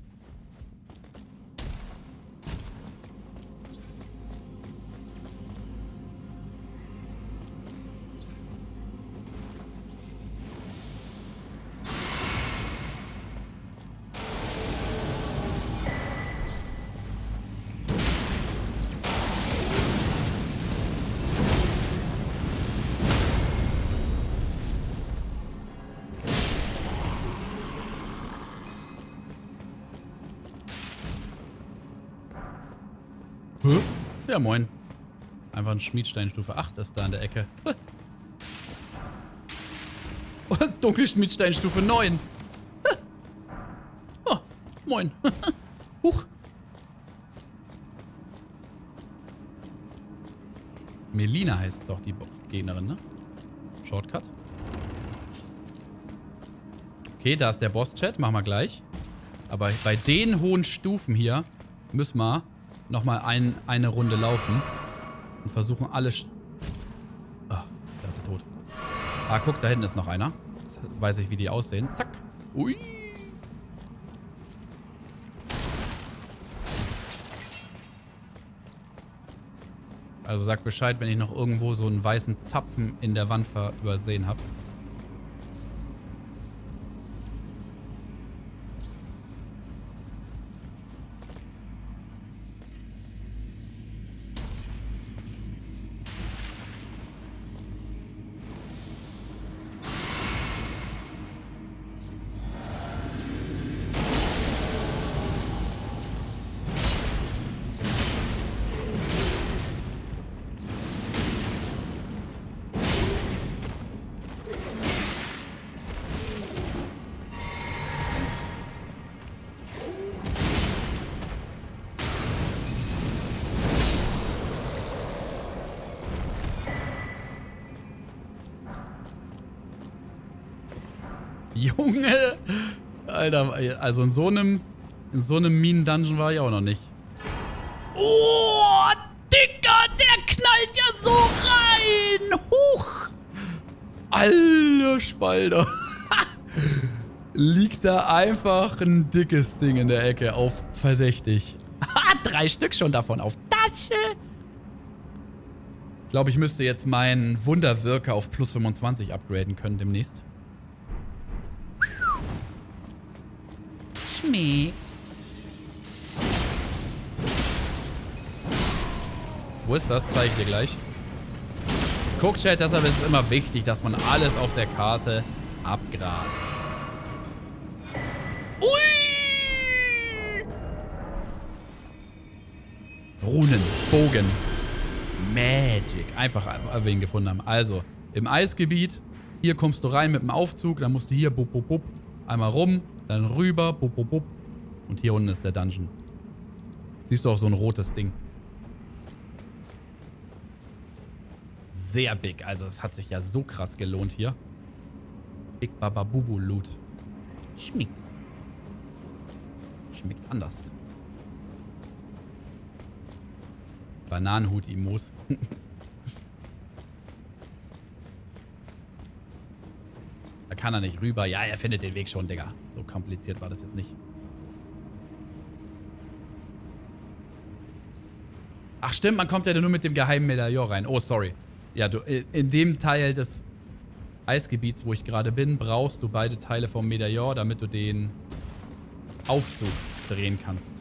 Speaker 1: Ja, moin. Einfach ein Schmiedsteinstufe acht ist da in der Ecke. Dunkelschmiedsteinstufe neun. Oh, moin. Huch. Melina heißt doch die Gegnerin, ne? Shortcut. Okay, da ist der Boss-Chat. Machen wir gleich. Aber bei den hohen Stufen hier müssen wir nochmal ein, eine Runde laufen und versuchen alle... Sch oh, der ist tot. Ah, guck, da hinten ist noch einer. Jetzt weiß ich, wie die aussehen. Zack. Ui. Also sag Bescheid, wenn ich noch irgendwo so einen weißen Zapfen in der Wand übersehen habe. Junge! Alter, also in so einem, in so einem Minen-Dungeon war ich auch noch nicht. Oh, Dicker, der knallt ja so rein! Huch! Alter Spalter. Liegt da einfach ein dickes Ding in der Ecke auf verdächtig. Drei Stück schon davon auf Tasche. Ich glaube, ich müsste jetzt meinen Wunderwirker auf plus fünfundzwanzig upgraden können demnächst. Schmeckt. Wo ist das? Zeige ich dir gleich. Guck, Chat, deshalb ist es immer wichtig, dass man alles auf der Karte abgrast. Ui! Runen, Bogen, Magic. Einfach wen gefunden haben. Also, im Eisgebiet, hier kommst du rein mit dem Aufzug, dann musst du hier bub, bub, bub, einmal rum, dann rüber, bub, bub, bub. Und hier unten ist der Dungeon. Siehst du auch so ein rotes Ding. Sehr big. Also es hat sich ja so krass gelohnt hier. Big Baba Bubu Loot. Schmeckt. Schmeckt anders. Bananenhut-Emote. Da kann er nicht rüber. Ja, er findet den Weg schon, Digga. So kompliziert war das jetzt nicht. Ach stimmt, man kommt ja nur mit dem geheimen Medaillon rein. Oh, sorry. Ja, du, in dem Teil des Eisgebiets, wo ich gerade bin, brauchst du beide Teile vom Medaillon, damit du den Aufzug drehen kannst.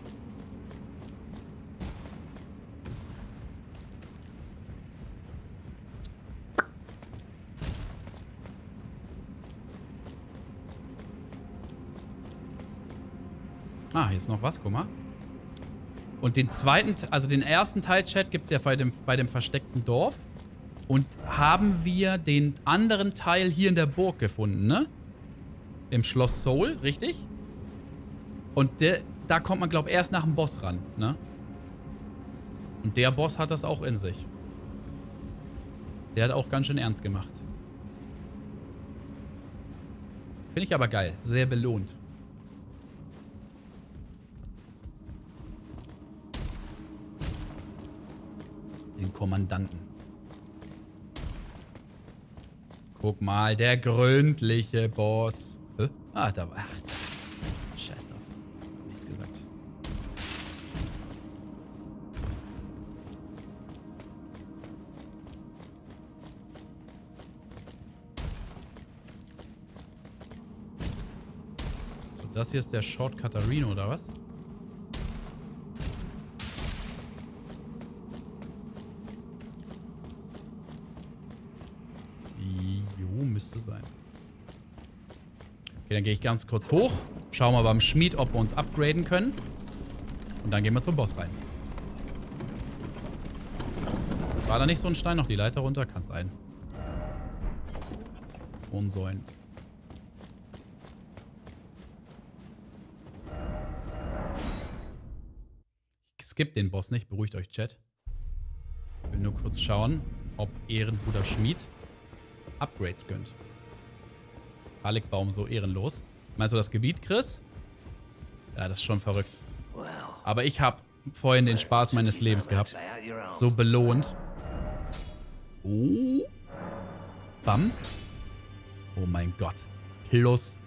Speaker 1: Ah, hier ist noch was, guck mal. Und den zweiten, also den ersten Teil, Chat, gibt es ja bei dem, bei dem versteckten Dorf. Und haben wir den anderen Teil hier in der Burg gefunden, ne? Im Schloss Soul, richtig? Und der, da kommt man, glaube ich, erst nach dem Boss ran, ne? Und der Boss hat das auch in sich. Der hat auch ganz schön ernst gemacht. Finde ich aber geil. Sehr belohnt. Den Kommandanten. Guck mal, der gründliche Boss. Hä? Ah, da war... Ach, scheiß drauf. Hab nichts gesagt. So, das hier ist der Short Katarino, oder was? Müsste sein. Okay, dann gehe ich ganz kurz hoch. Schauen wir beim Schmied, ob wir uns upgraden können. Und dann gehen wir zum Boss rein. War da nicht so ein Stein noch die Leiter runter? Kann sein. Wohnsäulen. Ich skippe den Boss nicht. Beruhigt euch, Chat. Ich will nur kurz schauen, ob Ehrenbruder Schmied Upgrades gönnt. Haligbaum so ehrenlos. Meinst du das Gebiet, Chris? Ja, das ist schon verrückt. Aber ich habe vorhin den Spaß meines Lebens gehabt. So belohnt. Oh. Bam. Oh mein Gott. Plus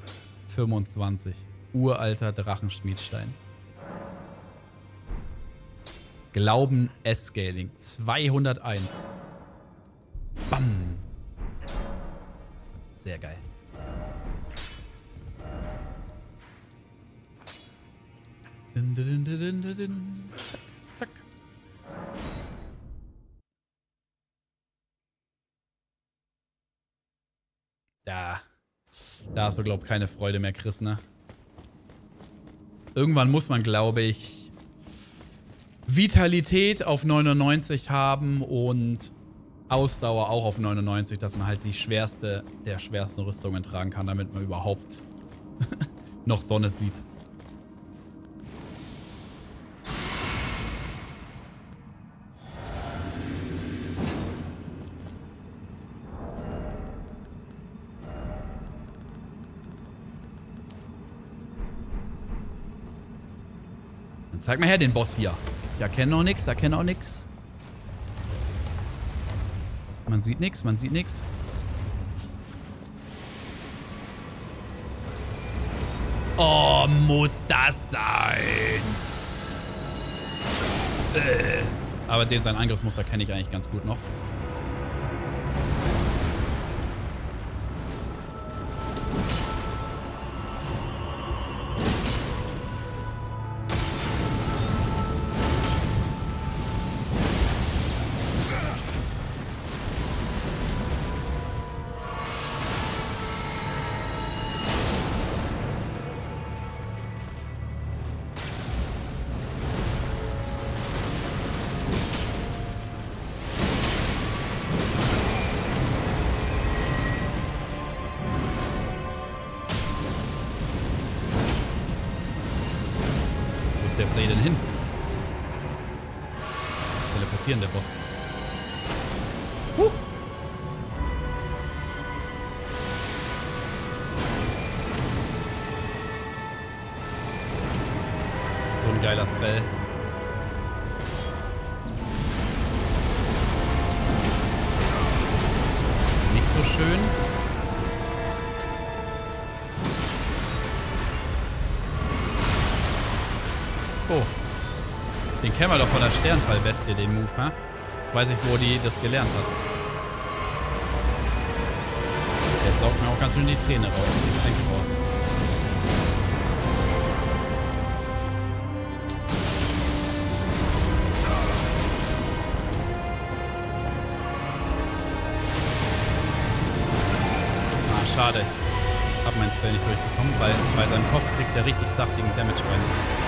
Speaker 1: fünfundzwanzig. Uralter Drachenschmiedstein. Glauben S-Scaling. zweihunderteins. Bam. Sehr geil. Din, din, din, din, din, din. Zack, zack. Ja. Da hast du, glaub ich, keine Freude mehr, Chris, ne? Irgendwann muss man, glaube ich, Vitalität auf neunundneunzig haben und Ausdauer auch auf neunundneunzig, dass man halt die schwerste der schwersten Rüstungen tragen kann, damit man überhaupt noch Sonne sieht. Dann zeig mal her den Boss hier. Ich erkenne noch nichts, erkenne auch nichts. Man sieht nichts, man sieht nichts. Oh, muss das sein? Äh. Aber den sein Angriffsmuster kenne ich eigentlich ganz gut noch. Der Play denn hin? Teleportieren, der Boss. Huch. So ein geiler Spell. Nicht so schön. Oh. Den kennen wir doch von der Sternfallbestie, den Move, ha? Jetzt weiß ich, wo die das gelernt hat. Jetzt saugt mir auch ganz schön die Träne raus, die Tränke raus. Ah, schade. Hab mein Spell nicht durchbekommen, weil bei seinem Kopf kriegt er richtig saftigen Damage rein.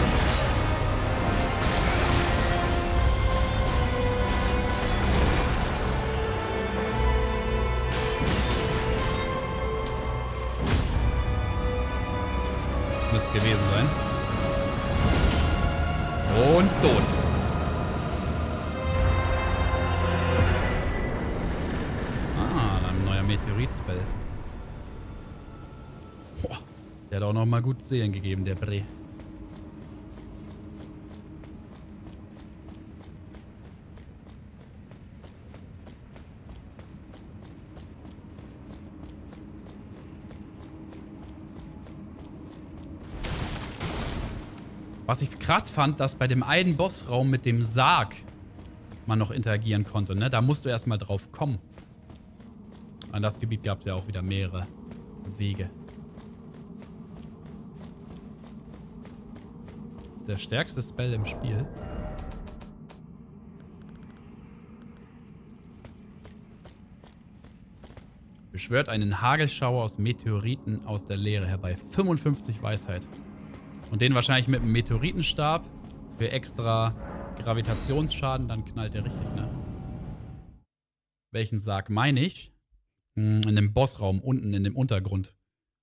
Speaker 1: Müsste gewesen sein. Und tot. Ah, ein neuer Meteorit-Spell. Boah, der hat auch noch mal gut Seelen gegeben, der Bre. Was ich krass fand, dass bei dem einen Bossraum mit dem Sarg man noch interagieren konnte, ne? Da musst du erstmal drauf kommen. An das Gebiet gab es ja auch wieder mehrere Wege. Das ist der stärkste Spell im Spiel. Beschwört einen Hagelschauer aus Meteoriten aus der Leere herbei. fünfundfünfzig Weisheit. Und den wahrscheinlich mit einem Meteoritenstab für extra Gravitationsschaden, dann knallt der richtig, ne? Welchen Sarg meine ich? Hm, in dem Bossraum, unten in dem Untergrund.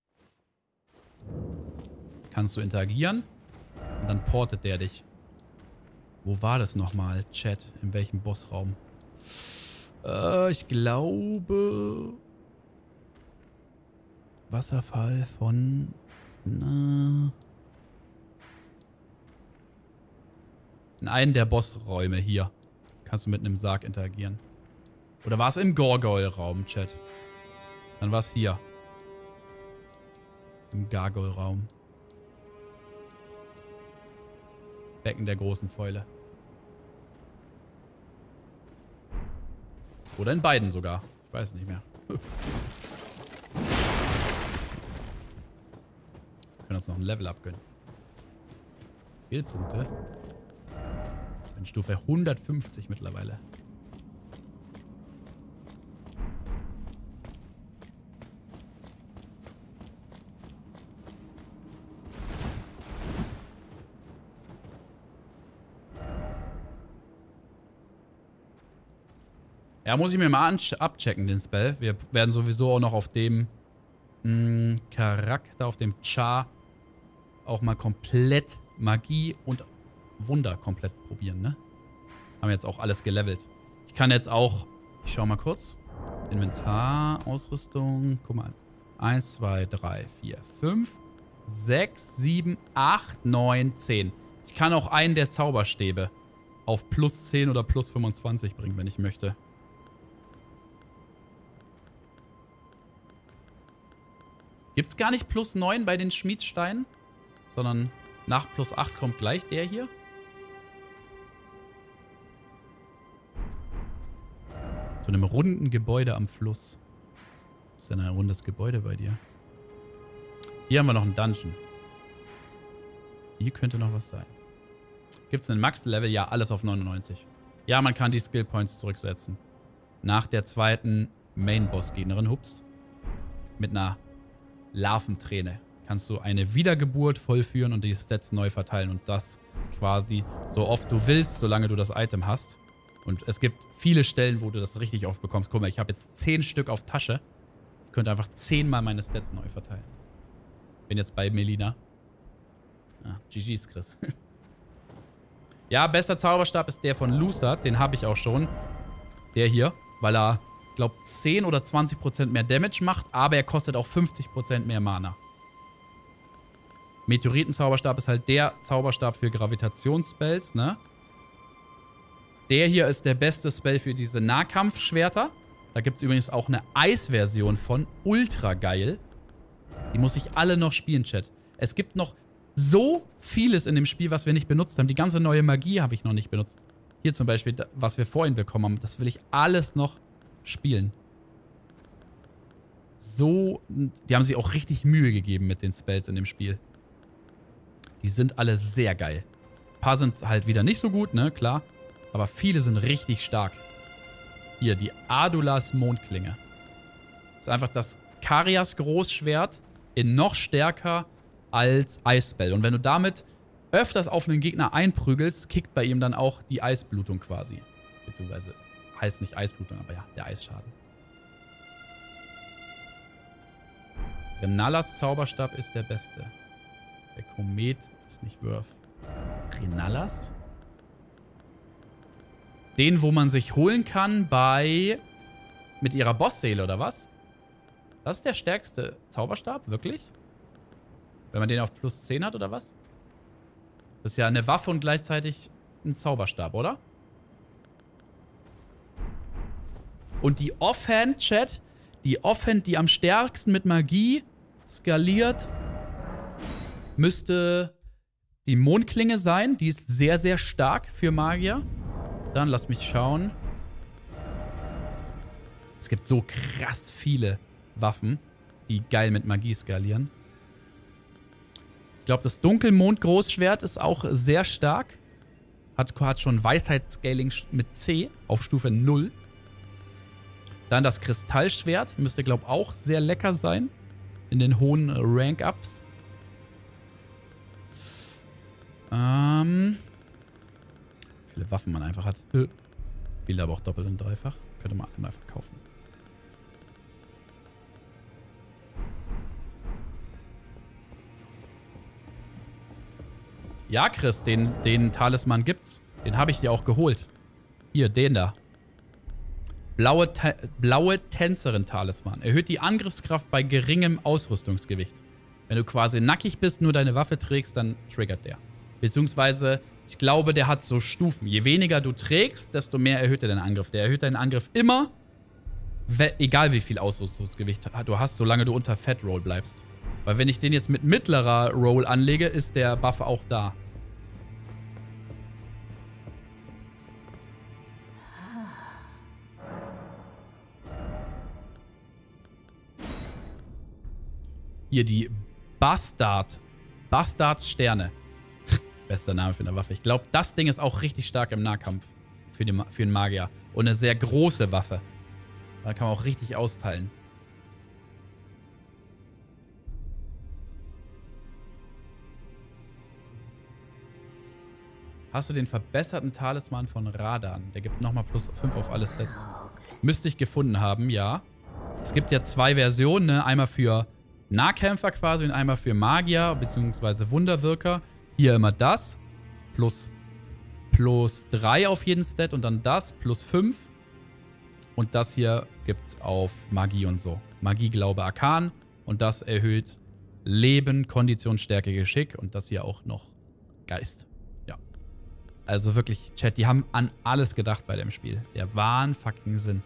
Speaker 1: Kannst du interagieren und dann portet der dich. Wo war das nochmal, Chat? In welchem Bossraum? Äh, ich glaube... Wasserfall von... Na... In einem der Bossräume hier kannst du mit einem Sarg interagieren. Oder war es im Gargoyle-Raum, Chat? Dann war es hier. Im Gargoyle-Raum. Becken der großen Fäule. Oder in beiden sogar. Ich weiß nicht mehr. Wir können uns noch ein Level abgönnen. Skillpunkte. Ich bin Stufe hundertfünfzig mittlerweile. Ja, muss ich mir mal abchecken, den Spell. Wir werden sowieso auch noch auf dem mh, Charakter, auf dem Char auch mal komplett Magie und Wunder komplett probieren, ne? Haben jetzt auch alles gelevelt. Ich kann jetzt auch, ich schau mal kurz. Inventar, Ausrüstung, guck mal. eins, zwei, drei, vier, fünf, sechs, sieben, acht, neun, zehn. Ich kann auch einen der Zauberstäbe auf plus zehn oder plus fünfundzwanzig bringen, wenn ich möchte. Gibt's gar nicht plus neun bei den Schmiedsteinen, sondern nach plus acht kommt gleich der hier. Zu einem runden Gebäude am Fluss. Was ist denn ein rundes Gebäude bei dir? Hier haben wir noch einen Dungeon. Hier könnte noch was sein. Gibt es einen Max-Level? Ja, alles auf neunundneunzig. Ja, man kann die Skill-Points zurücksetzen. Nach der zweiten Main-Boss-Gegnerin, hups, mit einer Larventräne kannst du eine Wiedergeburt vollführen und die Stats neu verteilen. Und das quasi so oft du willst, solange du das Item hast. Und es gibt viele Stellen, wo du das richtig oft bekommst. Guck mal, ich habe jetzt zehn Stück auf Tasche. Ich könnte einfach zehnmal meine Stats neu verteilen. Bin jetzt bei Melina. Ah, G G's, Chris. Ja, bester Zauberstab ist der von Lucid. Den habe ich auch schon. Der hier, weil er, glaube ich, zehn oder zwanzig Prozent mehr Damage macht, aber er kostet auch fünfzig Prozent mehr Mana. Meteoritenzauberstab ist halt der Zauberstab für Gravitationsspells, ne? Der hier ist der beste Spell für diese Nahkampfschwerter. Da gibt es übrigens auch eine Eisversion von. Ultra geil. Die muss ich alle noch spielen, Chat. Es gibt noch so vieles in dem Spiel, was wir nicht benutzt haben. Die ganze neue Magie habe ich noch nicht benutzt. Hier zum Beispiel, was wir vorhin bekommen haben. Das will ich alles noch spielen. So, die haben sich auch richtig Mühe gegeben mit den Spells in dem Spiel. Die sind alle sehr geil. Ein paar sind halt wieder nicht so gut, ne, klar. Aber viele sind richtig stark. Hier, die Adulas Mondklinge. Das ist einfach das Karias Großschwert in noch stärker als Eisspell. Und wenn du damit öfters auf einen Gegner einprügelst, kickt bei ihm dann auch die Eisblutung quasi. Beziehungsweise heißt nicht Eisblutung, aber ja, der Eisschaden. Renallas Zauberstab ist der beste. Der Komet ist nicht Wurf. Renallas? Den, wo man sich holen kann bei... mit ihrer Bossseele, oder was? Das ist der stärkste Zauberstab? Wirklich? Wenn man den auf plus zehn hat, oder was? Das ist ja eine Waffe und gleichzeitig ein Zauberstab, oder? Und die Offhand, Chat, die Offhand, die am stärksten mit Magie skaliert, müsste die Mondklinge sein. Die ist sehr, sehr stark für Magier. Dann lasst mich schauen. Es gibt so krass viele Waffen, die geil mit Magie skalieren. Ich glaube, das Dunkelmond-Großschwert ist auch sehr stark. Hat, hat schon Weisheitsscaling mit C auf Stufe null. Dann das Kristallschwert. Müsste, glaube ich, auch sehr lecker sein. In den hohen Rank-Ups. Ähm... Wie viele Waffen man einfach hat. Äh. Viele aber auch doppelt und dreifach. Könnte man alle mal verkaufen. Ja, Chris, den, den Talisman gibt's. Den habe ich dir auch geholt. Hier, den da. Blaue, blaue Tänzerin-Talisman. Erhöht die Angriffskraft bei geringem Ausrüstungsgewicht. Wenn du quasi nackig bist, nur deine Waffe trägst, dann triggert der. Beziehungsweise, ich glaube, der hat so Stufen. Je weniger du trägst, desto mehr erhöht er deinen Angriff. Der erhöht deinen Angriff immer, egal wie viel Ausrüstungsgewicht du hast, solange du unter Fat Roll bleibst. Weil wenn ich den jetzt mit mittlerer Roll anlege, ist der Buff auch da. Hier die Bastard. Bastard-Sterne. Bester Name für eine Waffe. Ich glaube, das Ding ist auch richtig stark im Nahkampf. Für, die, für einen Magier. Und eine sehr große Waffe. Da kann man auch richtig austeilen. Hast du den verbesserten Talisman von Radan? Der gibt nochmal plus fünf auf alle Stats. Müsste ich gefunden haben, ja. Es gibt ja zwei Versionen, ne? Einmal für Nahkämpfer quasi und einmal für Magier bzw. Wunderwirker. Hier immer das. Plus, plus drei auf jeden Stat und dann das. Plus fünf. Und das hier gibt auf Magie und so. Magie, Glaube, Arkan. Und das erhöht Leben, Kondition, Stärke, Geschick. Und das hier auch noch Geist. Ja. Also wirklich, Chat, die haben an alles gedacht bei dem Spiel. Der Wahn fucking Sinn.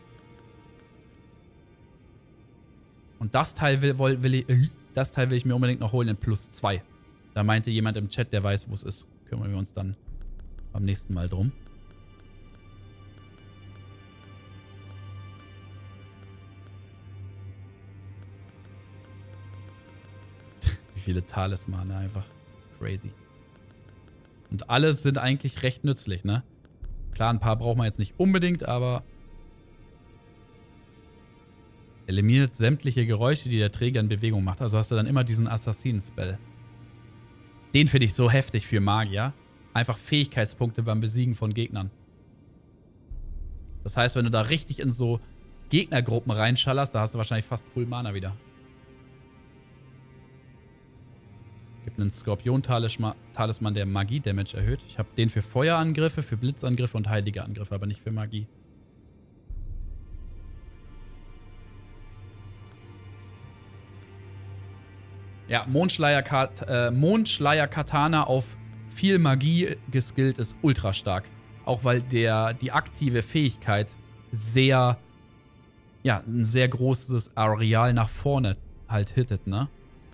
Speaker 1: Und das Teil will, will, will ich, äh, das Teil will ich mir unbedingt noch holen in plus zwei. Da meinte jemand im Chat, der weiß, wo es ist. Kümmern wir uns dann beim nächsten Mal drum. Wie viele Talismane einfach. Crazy. Und alle sind eigentlich recht nützlich, ne? Klar, ein paar braucht man jetzt nicht unbedingt, aber eliminiert sämtliche Geräusche, die der Träger in Bewegung macht. Also hast du dann immer diesen Assassinen-Spell. Den finde ich so heftig für Magier. Einfach Fähigkeitspunkte beim Besiegen von Gegnern. Das heißt, wenn du da richtig in so Gegnergruppen reinschallerst, da hast du wahrscheinlich fast Full Mana wieder. Gibt einen Skorpion-Talisman, der Magie-Damage erhöht. Ich habe den für Feuerangriffe, für Blitzangriffe und heilige Angriffe, aber nicht für Magie. Ja, Mondschleier-Katana äh, Mondschleier auf viel Magie geskillt ist ultra stark. Auch weil der, die aktive Fähigkeit sehr, ja, ein sehr großes Areal nach vorne halt hittet, ne?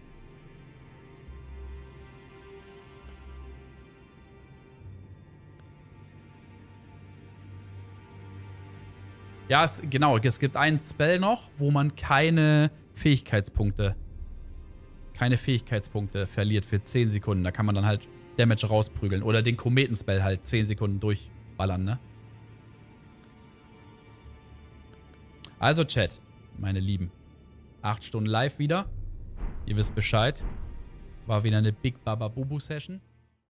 Speaker 1: Ja, es, genau, es gibt einen Spell noch, wo man keine Fähigkeitspunkte keine Fähigkeitspunkte verliert für zehn Sekunden. Da kann man dann halt Damage rausprügeln. Oder den Kometenspell halt zehn Sekunden durchballern, ne? Also Chat, meine Lieben. acht Stunden live wieder. Ihr wisst Bescheid. War wieder eine Big Baba Bubu Session.